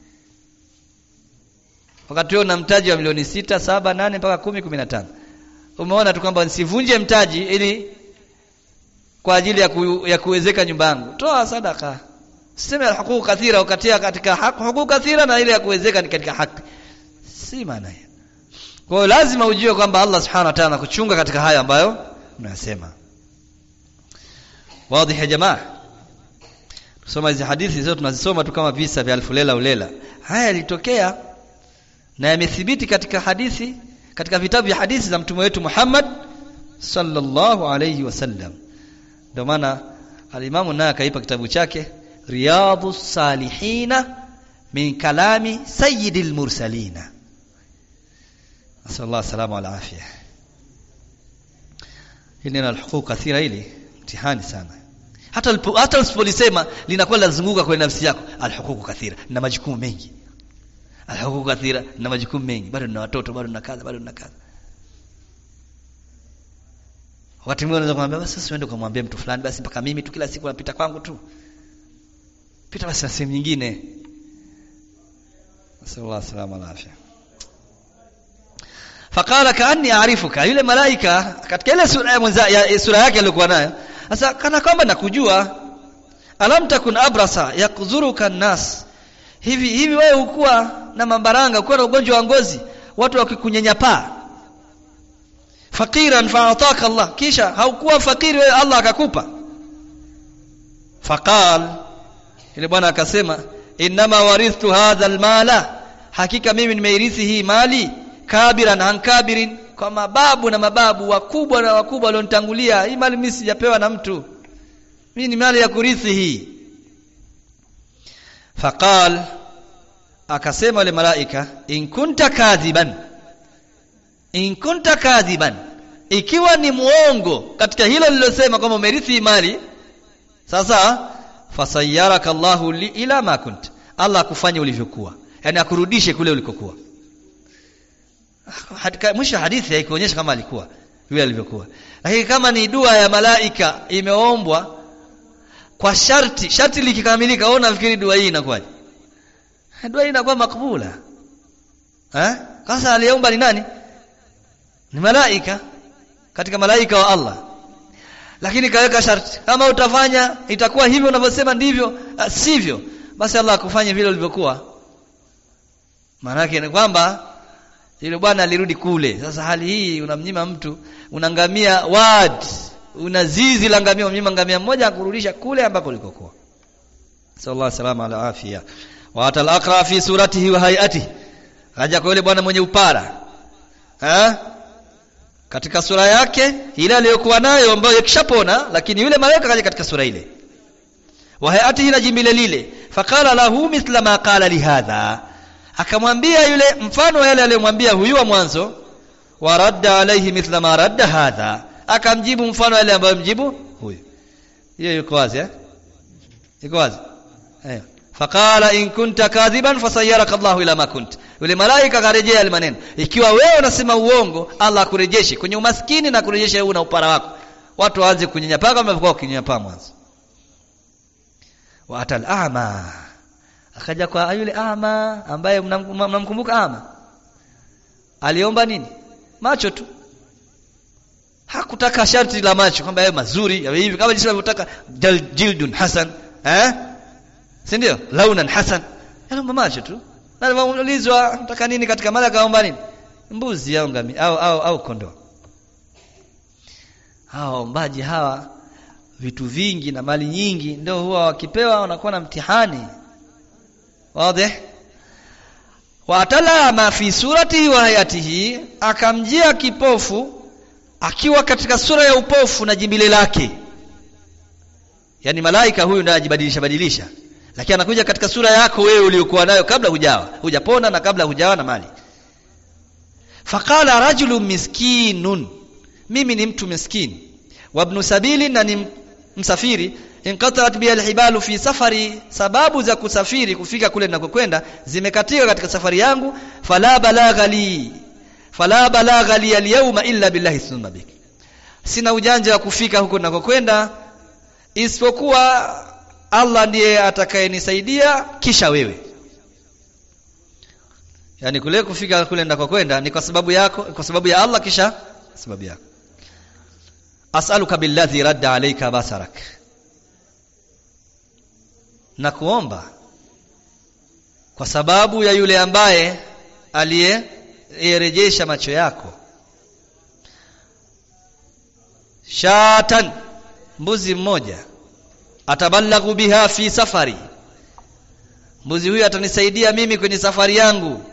Wakati wewe una mtaji wa milioni 6, 7, 8 mpaka 10, 15. Umeona tu kwamba nisivunje mtaji ili kwa ajili ya kuwezeka nyumba yangu. Toa sadaka. Sema alhuququ kathira, ukatia katika huququ kathira, na ile ya kuwezeka ni katika haki. Si maana hiyo. Kwa hiyo lazima ujue kwamba Allah subhanahu wa ta'ala anakuchunga katika haya ambayo unasema. Wazi ya jamaa. Tusoma hizi hadithi zote tunazisoma tu kama visa vya alfu lela ulela. Haya yalitokea na yamethibiti katika hadithi, katika vitabu vya hadithi za mtume wetu Muhammad sallallahu alayhi wasallam. Ndio maana al-Imam naye akaipa kitabu chake Riyadhus Salihina min kalami Sayyidil Mursalina. Sallallahu salama ala afya. Hili ni alhuquq kathira, hili mtihani sana. Hata usipolisema linakuwa lazunguka kwenye nafsi yako. Alhuquq kathira, na majukumu mengi. Alhuquq kathira, na majukumu mengi. Bado nina watoto, bado nina kaza. Wakati mwingine unaweza kumwambia basi usiende kumwambia mtu fulani, basi mpaka mimi tu kila siku napita kwangu tu. Pita basi na sehemu nyingine. Sallallahu salama ala afya. Faqala kaanni a'rifuka, yule malaika katika ile sura yake aliyokuwa nayo, sasa kana kwamba nakujua. Alam takun abrasa yakzuruka an-nas, hivi wewe ukuwa na mambaranga, ukuwa na ugonjwa wa ngozi, watu wakikunyanyapaa. Faqiran fa'ataka Allah, kisha haukuwa fakiri wewe, Allah akakupa. Faqal, ile bwana akasema, inma warithtu hadha al-mala, hakika mimi nimeirithi hii mali, kabiran an kabirin, kwa mababu na mababu wakubwa na wakubwa walionitangulia. Hii mali mimi sijapewa na mtu, mimi ni mali ya kurithi hii. Faqal, akasema yule malaika, in kunta kadhiban, ikiwa ni muongo katika hilo lilosema kwamba umerithi mali, sasa fasayyaraka Allahu ila ma kunt, Allah akufanye ulivyokuwa, yani akurudishe kule ulikokuwa. Mwisho hadithi haikuonyesha kama alikuwa vile alivyokuwa. Lakini kama ni dua ya malaika imeombwa kwa sharti likikamilika, wewe unafikiri dua hii inakuwaje? Dua hii inakuwa makbula. Sasa aliomba ni nani? Ni malaika katika malaika wa Allah. Lakini kaweka sharti, kama utafanya itakuwa hivyo unavyosema ndivyo, sivyo basi Allah akufanye vile ulivyokuwa. Maana yake ni kwamba yule bwana alirudi kule. Sasa hali hii unamnyima mtu, unangamia una zizi la ngamia, unamnyima ngamia mmoja akurudisha kule ambako ulikokuwa. Sallallahu alaihi ala afia. Wa atal aqra fi suratihi wa hayatihi. Haja kwa yule bwana mwenye upara. Katika sura yake ile aliyokuwa nayo ambayo yakishapona, lakini yule malaika kaja katika sura ile. Wa hayatihi, na jimbile lile. Faqala lahu mithla ma qala li hadha. Akamwambia yule mfano yale aliyomwambia huyu wa mwanzo. Wa radda alayhi mithla ma radda hadha. Akamjibu mfano yale ambayo mjibu huyu. Hiyo iko wazi iko wazi. Faqala in kunta kadhiban fasayyaraka Allahu ila ma kunt. Yule malaika karejea yale maneno. Ikiwa wewe unasema uongo, Allah akurejeshe kwenye umaskini na kurejesha wewe na upara wako. Watu waanze kunyenyapaa kama walivyokuwa kunyenyapaa mwanzo. Wa atal a'ma. Akaja kwa yule ama ambaye mnamkumbuka ama. Aliomba nini? Macho tu. Hakutaka sharti la macho kwamba yawe mazuri, yawe hivi kama jinsi alivyotaka jildun hasan, si ndio? Launan hasan. Aliomba macho tu. Na alipoulizwa nataka nini katika mali akaomba nini? Mbuzi au ngamia au kondoo. Waombaji hawa vitu vingi na mali nyingi ndio huwa wakipewa wanakuwa na mtihani. Wazi? Wa atala fi surati wa hayatihi, akamjia kipofu akiwa katika sura ya upofu na jimbile lake. Yaani malaika huyu ndiye ajibadilisha. Lakini anakuja katika sura yako wewe uliyokuwa nayo kabla hujapona na kabla hujawa na mali. Faqala rajulun miskinun, mimi ni mtu miskini. Wa ibn sabili, na ni msafiri. Inqatarat bi alhibalu fi safari, sababu za kusafiri kufika kule ninakokwenda zimekatika katika safari yangu. Fala balagha li alyawma illa billahi thumma bik. Sina ujanja wa kufika huko ninakokwenda isipokuwa Allah ndiye atakayenisaidia kisha wewe. Yani kule kufika kule ninakokwenda ni kwa sababu yako, kwa sababu ya Allah kisha sababu yako. As'aluka billadhi radda alayka basarak. Na kuomba kwa sababu ya yule ambaye aliyerejesha macho yako. Shatan, mbuzi mmoja. Atabalaghu biha fi safari, mbuzi huyu atanisaidia mimi kwenye safari yangu.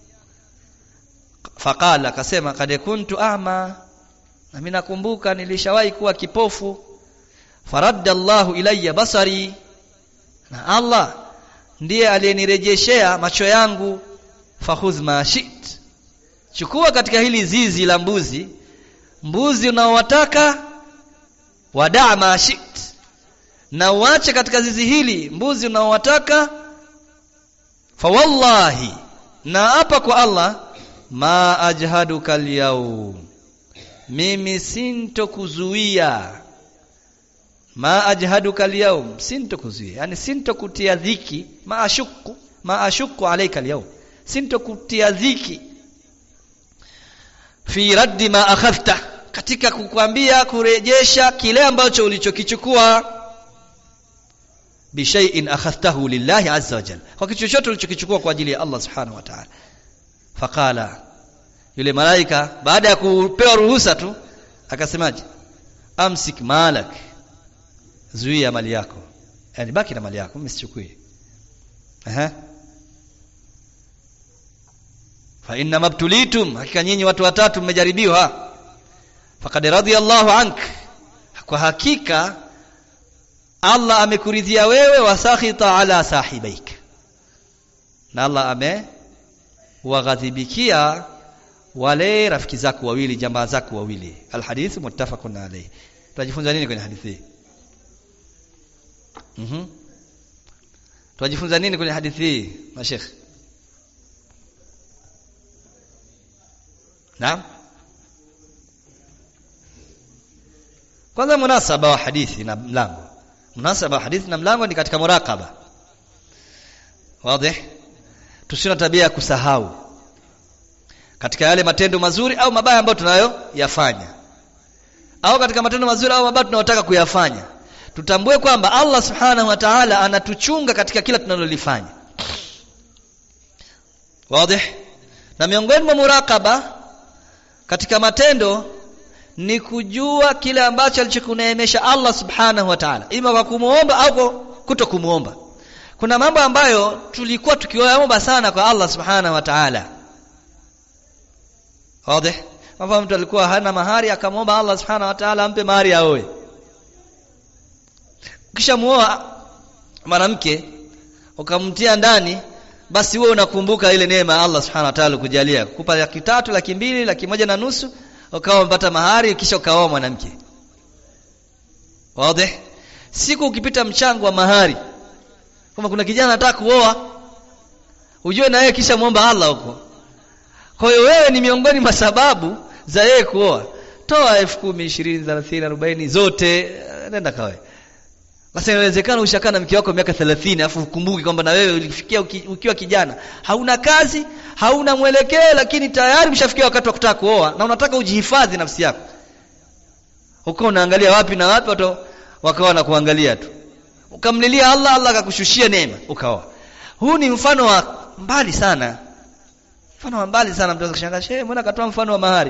Faqala, akasema kad kuntu a'ma, na mimi nakumbuka nilishawahi kuwa kipofu. Faradda Allahu ilayya basari, na Allah ndiye aliyenirejeshea macho yangu. Fakhudh ma shit, chukua katika hili zizi la mbuzi unaowataka. Wadaa ma shit, na uache katika zizi hili mbuzi unaowataka. Fa wallahi, na hapa kwa Allah, ma ajhaduka al-yawm, mimi sintokuzuia. Ma ajhaduka al-yawm, sintokuzuia, yani sintokutia dhiki. Ma ashukku alayka al-yawm, sintokutia dhiki. Fi raddi ma akhadhta, katika kukwambia kurejesha kile ambacho ulichokichukua. Bi shay'in akhadhtahu lillahi azza wa jalla, kwa kitu chochote ulichokichukua kwa ajili ya Allah subhanahu wa ta'ala. Faqala, yule malaika baada ya kupewa ruhusa tu akasemaje? Amsik malak, zuia mali yako, yani baki na mali yako, msichukue. Fa inna mabtulitum, hakika nyinyi watu watatu mmejaribiwa. Faqad radiyallahu ank, kwa hakika Allah amekuridhia wewe. Wasakhita ala sahibaik, na Allah amewaghadhibikia wale rafiki zako wawili, jamaa zako wawili. Alhadith muttafaqun alayh. Tunajifunza nini kwenye hadithi hii? Tunajifunza nini kwenye hadithi hii, mashekhi? Naam. Kwanza munasaba wa hadithi na mlango. Munasaba wa hadithi na mlango ni katika muraqaba. Wazi? Tusina tabia ya kusahau katika yale matendo mazuri au mabaya ambayo tunayoyafanya, au katika matendo mazuri au mabaya tunayotaka kuyafanya, tutambue kwamba Allah subhanahu wa ta'ala anatuchunga katika kila tunalolifanya. Wazi? Na miongoni mwa muraqaba katika matendo ni kujua kile ambacho alichokuneemesha Allah subhanahu wa ta'ala, ima kwa kumuomba au kutokumuomba. Kuna mambo ambayo tulikuwa tukiomba sana kwa Allah subhanahu wa ta'ala. Wazi? Kama mtu alikuwa hana mahari akamwomba Allah subhanahu wa ta'ala ampe mahari aoe. Kisha muoa mwanamke ukamtia ndani, basi wewe unakumbuka ile neema Allah subhanahu wa ta'ala kujalia kukupa 300,000, 200,000, 1,500,000 ukawa umepata mahari kisha ukaoa mwanamke. Wazi? Siku ukipita mchango wa mahari, kama kuna kijana anataka kuoa, ujue na yeye kisha muomba Allah huko. Kwa hiyo wewe ni miongoni mwa sababu za yeye kuoa. Toa 10,000, 20, 30, 40 zote nenda kawe. Basi inawezekana ushakaa na mke wako miaka 30 afu ukumbuki kwamba na wewe ulifikia ukiwa kijana, hauna kazi, hauna mwelekeo, lakini tayari umeshafikia wakati wa kutaka kuoa na unataka ujihifadhi nafsi yako. Uko unaangalia wapi na wapi, watu wakawa na kuangalia tu. Ukamlilia Allah, Allah akakushushia neema, ukaoa. Huu ni mfano wa mbali sana. Mfano wa mbali sana, mtu akashangaa, "Shehe, mbona katoa mfano wa mahari?"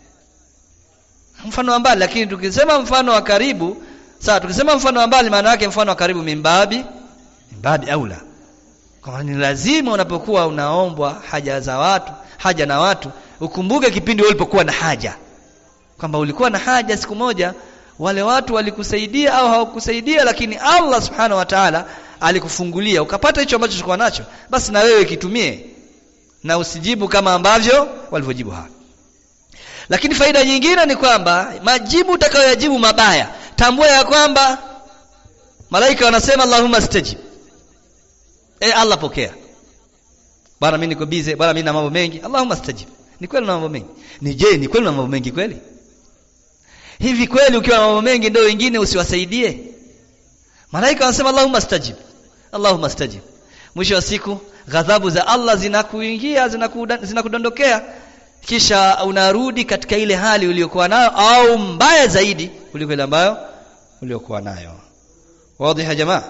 Mfano wa mbali, lakini tukisema mfano wa karibu, sawa, tukisema mfano wa mbali maana yake mfano wa karibu mimbabi aula. Kwa ni lazima unapokuwa unaombwa haja na watu, ukumbuke kipindi ulipokuwa na haja. Kwamba ulikuwa na haja siku moja, wale watu walikusaidia au hawakusaidia, lakini Allah subhanahu wa ta'ala alikufungulia ukapata hicho ambacho ulikuwa nacho, basi na wewe kitumie na usijibu kama ambavyo walivyojibu hao. Lakini faida nyingine ni kwamba majibu utakayoyajibu mabaya, tambua ya kwamba malaika wanasema Allahumma stajib. Allah pokea. Bwana mimi niko busy, bwana mimi na mambo mengi. Allahumma stajib. Ni kweli na mambo mengi. Ni kweli na mambo mengi kweli? Hivi kweli ukiwa na mambo mengi ndio wengine usiwasaidie? Malaika wanasema Allahumma stajib. Allahumma stajib. Mwisho wa siku ghadhabu za Allah zinakuingia, zinakudondokea, kisha unarudi katika ile hali uliyokuwa nayo au mbaya zaidi kuliko ile ambayo uliyokuwa nayo. Wazi ya jamaa?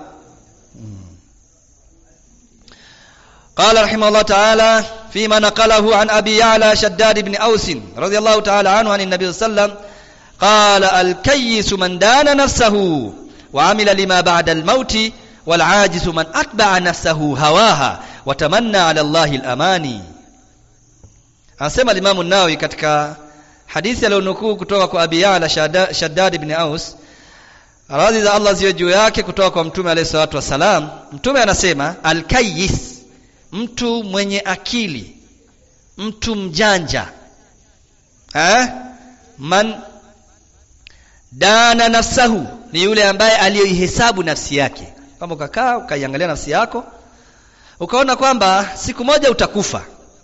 قال رحمه الله تعالى فيما نقله عن أبي يعلى شداد بن أوس رضي الله تعالى عنه عن النبي صلى الله عليه وسلم قال الكيس من دان نفسه وعمل لما بعد الموت والعاجز من أتبع نفسه هواها وتمنى على الله الأماني. Anasema Imam an-Nawawi katika hadithi aliyonukuu kutoka kwa Abi Ya'la Shaddad ibn Aus, radhi za Allah ziwe juu yake, kutoka kwa Mtume alayhi salatu wasalam. Mtume anasema al-kayyis, mtu mwenye akili, mtu mjanja, man dana nafsahu, ni yule ambaye aliyoihesabu nafsi yake. Kama ukakaa ukaiangalia nafsi yako ukaona kwamba siku moja utakufa,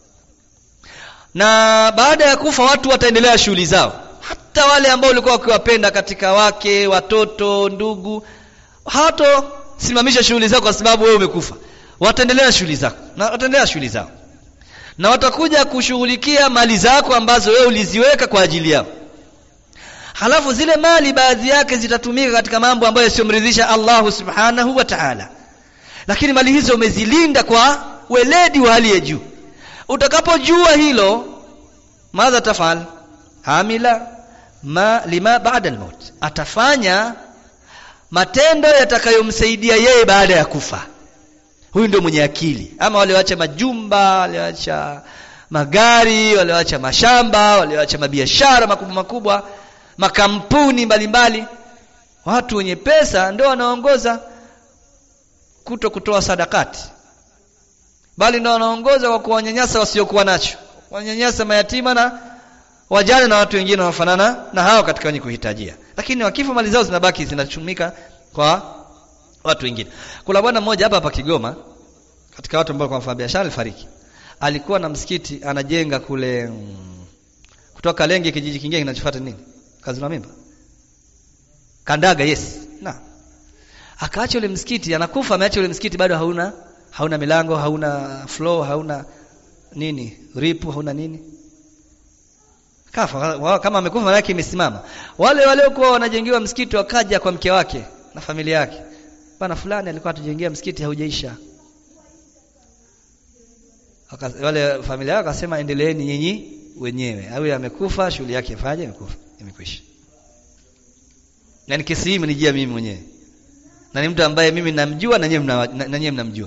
na baada ya kufa watu wataendelea shughuli zao, hata wale ambao ulikuwa ukiwapenda katika wake, watoto, ndugu, hato simamisha shughuli zao kwa sababu wewe umekufa. Wataendelea shughuli zako na wataendelea shughuli zao, na watakuja kushughulikia mali zako ambazo wewe uliziweka kwa ajili yao. Halafu zile mali baadhi yake zitatumika katika mambo ambayo yasiyomridhisha Allah subhanahu wa ta'ala, lakini mali hizo umezilinda kwa weledi wa hali ya juu. Utakapojua hilo, madha tafal? Hamila lima ba'da al-maut, atafanya matendo yatakayomsaidia yeye baada ya kufa. Huyu ndio mwenye akili. Ama wale waacha majumba, wale waacha magari, wale waacha mashamba, wale waacha mabiashara makubwa, makampuni mbalimbali, watu wenye pesa ndio wanaongoza kutoa sadakati, bali ndio wanaongoza kwa kuwanyanyasa wasiokuwa nacho, wanyanyasa mayatima na wajane na watu wengine wanafanana na hao katika wenye kuhitajia. Lakini wakifa mali zao zinabaki zinatumika kwa watu wengine. Kuna bwana mmoja hapa Kigoma, katika watu ambao kwa mfanya biashara, alifariki. Alikuwa na msikiti anajenga kule kutoka Lenge kijiji kingine kinachofuata nini? Kazi la mimba. Kandaga, yes. Na akaacha ule msikiti, anakufa ameacha ule msikiti bado hauna milango, hauna floor, hauna nini? Ripu, hauna nini? Kafa kama amekufa maana yake imesimama. Wale waliokuwa wanajengewa msikiti wakaja kwa mke wake na familia yake. Bana fulani alikuwa atujengea msikiti haujaisha. Wale familia yake akasema endeleeni nyinyi wenyewe. Au amekufa shughuli yake ifaje? Imekwisha. Na kesi hii imenijia mimi mwenyewe. Na ni mtu ambaye mimi namjua na nyinyi mnamjua.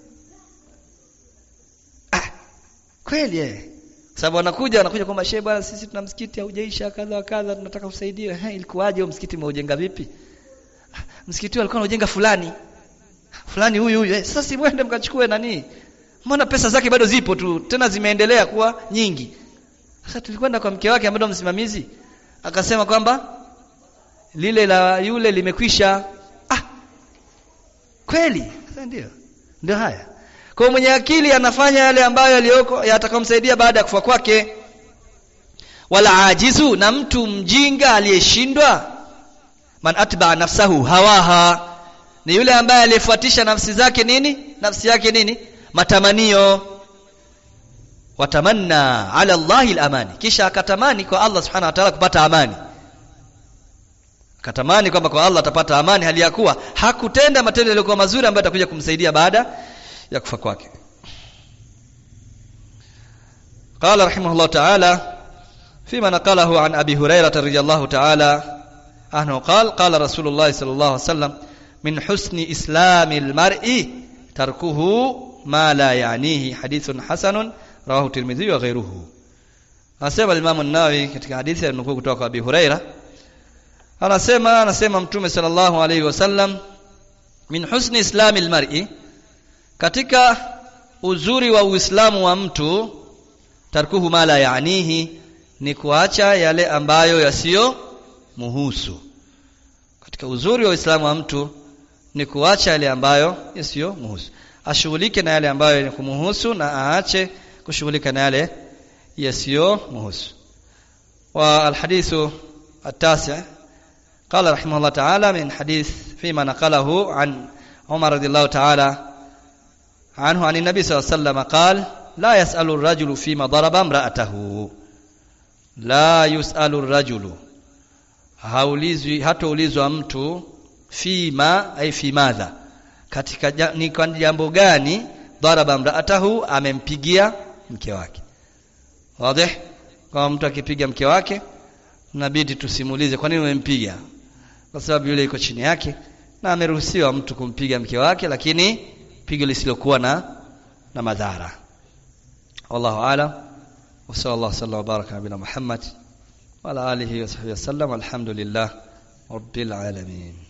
Kweli sababu wanakuja kwamba shehe bwana sisi tuna msikiti haujaisha kadha kadha tunataka usaidiwe. Ilikuwaje huo msikiti umeujenga vipi? Msikiti alikuwa anajenga fulani huyu. Sasa si mwende mkachukue nani? Mbona pesa zake bado zipo tu, tena zimeendelea kuwa nyingi. Sasa tulikwenda kwa mke wake ambaye msimamizi, akasema kwamba lile la yule limekwisha. Kweli? Sasa ndio haya. Kwa mwenye akili anafanya yale ambayo yaliyoko yatakomsaidia baada ya kufa kwake. Wala ajizu, na mtu mjinga aliyeshindwa, man atba nafsahu hawaha, ni yule ambaye alifuatisha nafsi yake nini? Matamanio. Watamanna ala Allahi al-amani, kisha akatamani kwa Allah subhanahu wa ta'ala kupata amani. Akatamani kwamba kwa Allah atapata amani hali ya kuwa hakutenda matendo yaliyokuwa mazuri ambayo atakuja kumsaidia baada ya kufa kwake. Qala rahimahullah ta'ala fima naqalahu an Abi Hurairah radhiyallahu ta'ala anhu qala Rasulullah sallallahu alaihi wasallam min husni islamil mar'i tarkuhu ma la ya'nihi, hadithun hasanun rawahu Tirmidhi wa ghayruhu. Anasema Imam an-Nawawi katika hadithi aliyonukuu kutoka kwa Abi Hurairah, anasema Mtume sallallahu alaihi wasallam, min husni islamil mar'i, katika uzuri wa Uislamu wa mtu, tarkuhu ma la ya'nihi, ni kuacha yale ambayo yasiyo muhusu. Katika uzuri wa Uislamu wa mtu ni kuacha yale ambayo yasiyo muhusu. Ashughulike na yale ambayo ni kumuhusu na aache kushughulika na yale yasiyo muhusu. Wa alhadithu at-tasi' qala rahimahullah ta'ala min hadith fima naqalahu an Umar radhiyallahu ta'ala anhu an nabi sallallahu alayhi wasallam qala la yas'alu ar-rajulu fima daraba imra'atahu, la yus'alu ar-rajulu, hataulizwa mtu fima ay fi madha, katika ni kwa jambo gani daraba imra'atahu, amempigia mke wake. Wazi? Kama mtu akipiga mke wake inabidi tusimulize kwa nini umempiga, kwa sababu yule yuko chini yake, na ameruhusiwa mtu kumpiga mke wake, lakini pigo lisilokuwa na madhara. Wallahu a'lam. Wa sallallahu alaihi wa baraka ala Muhammad wa ala alihi wa sahbihi wasallam. Alhamdulillah rabbil alamin.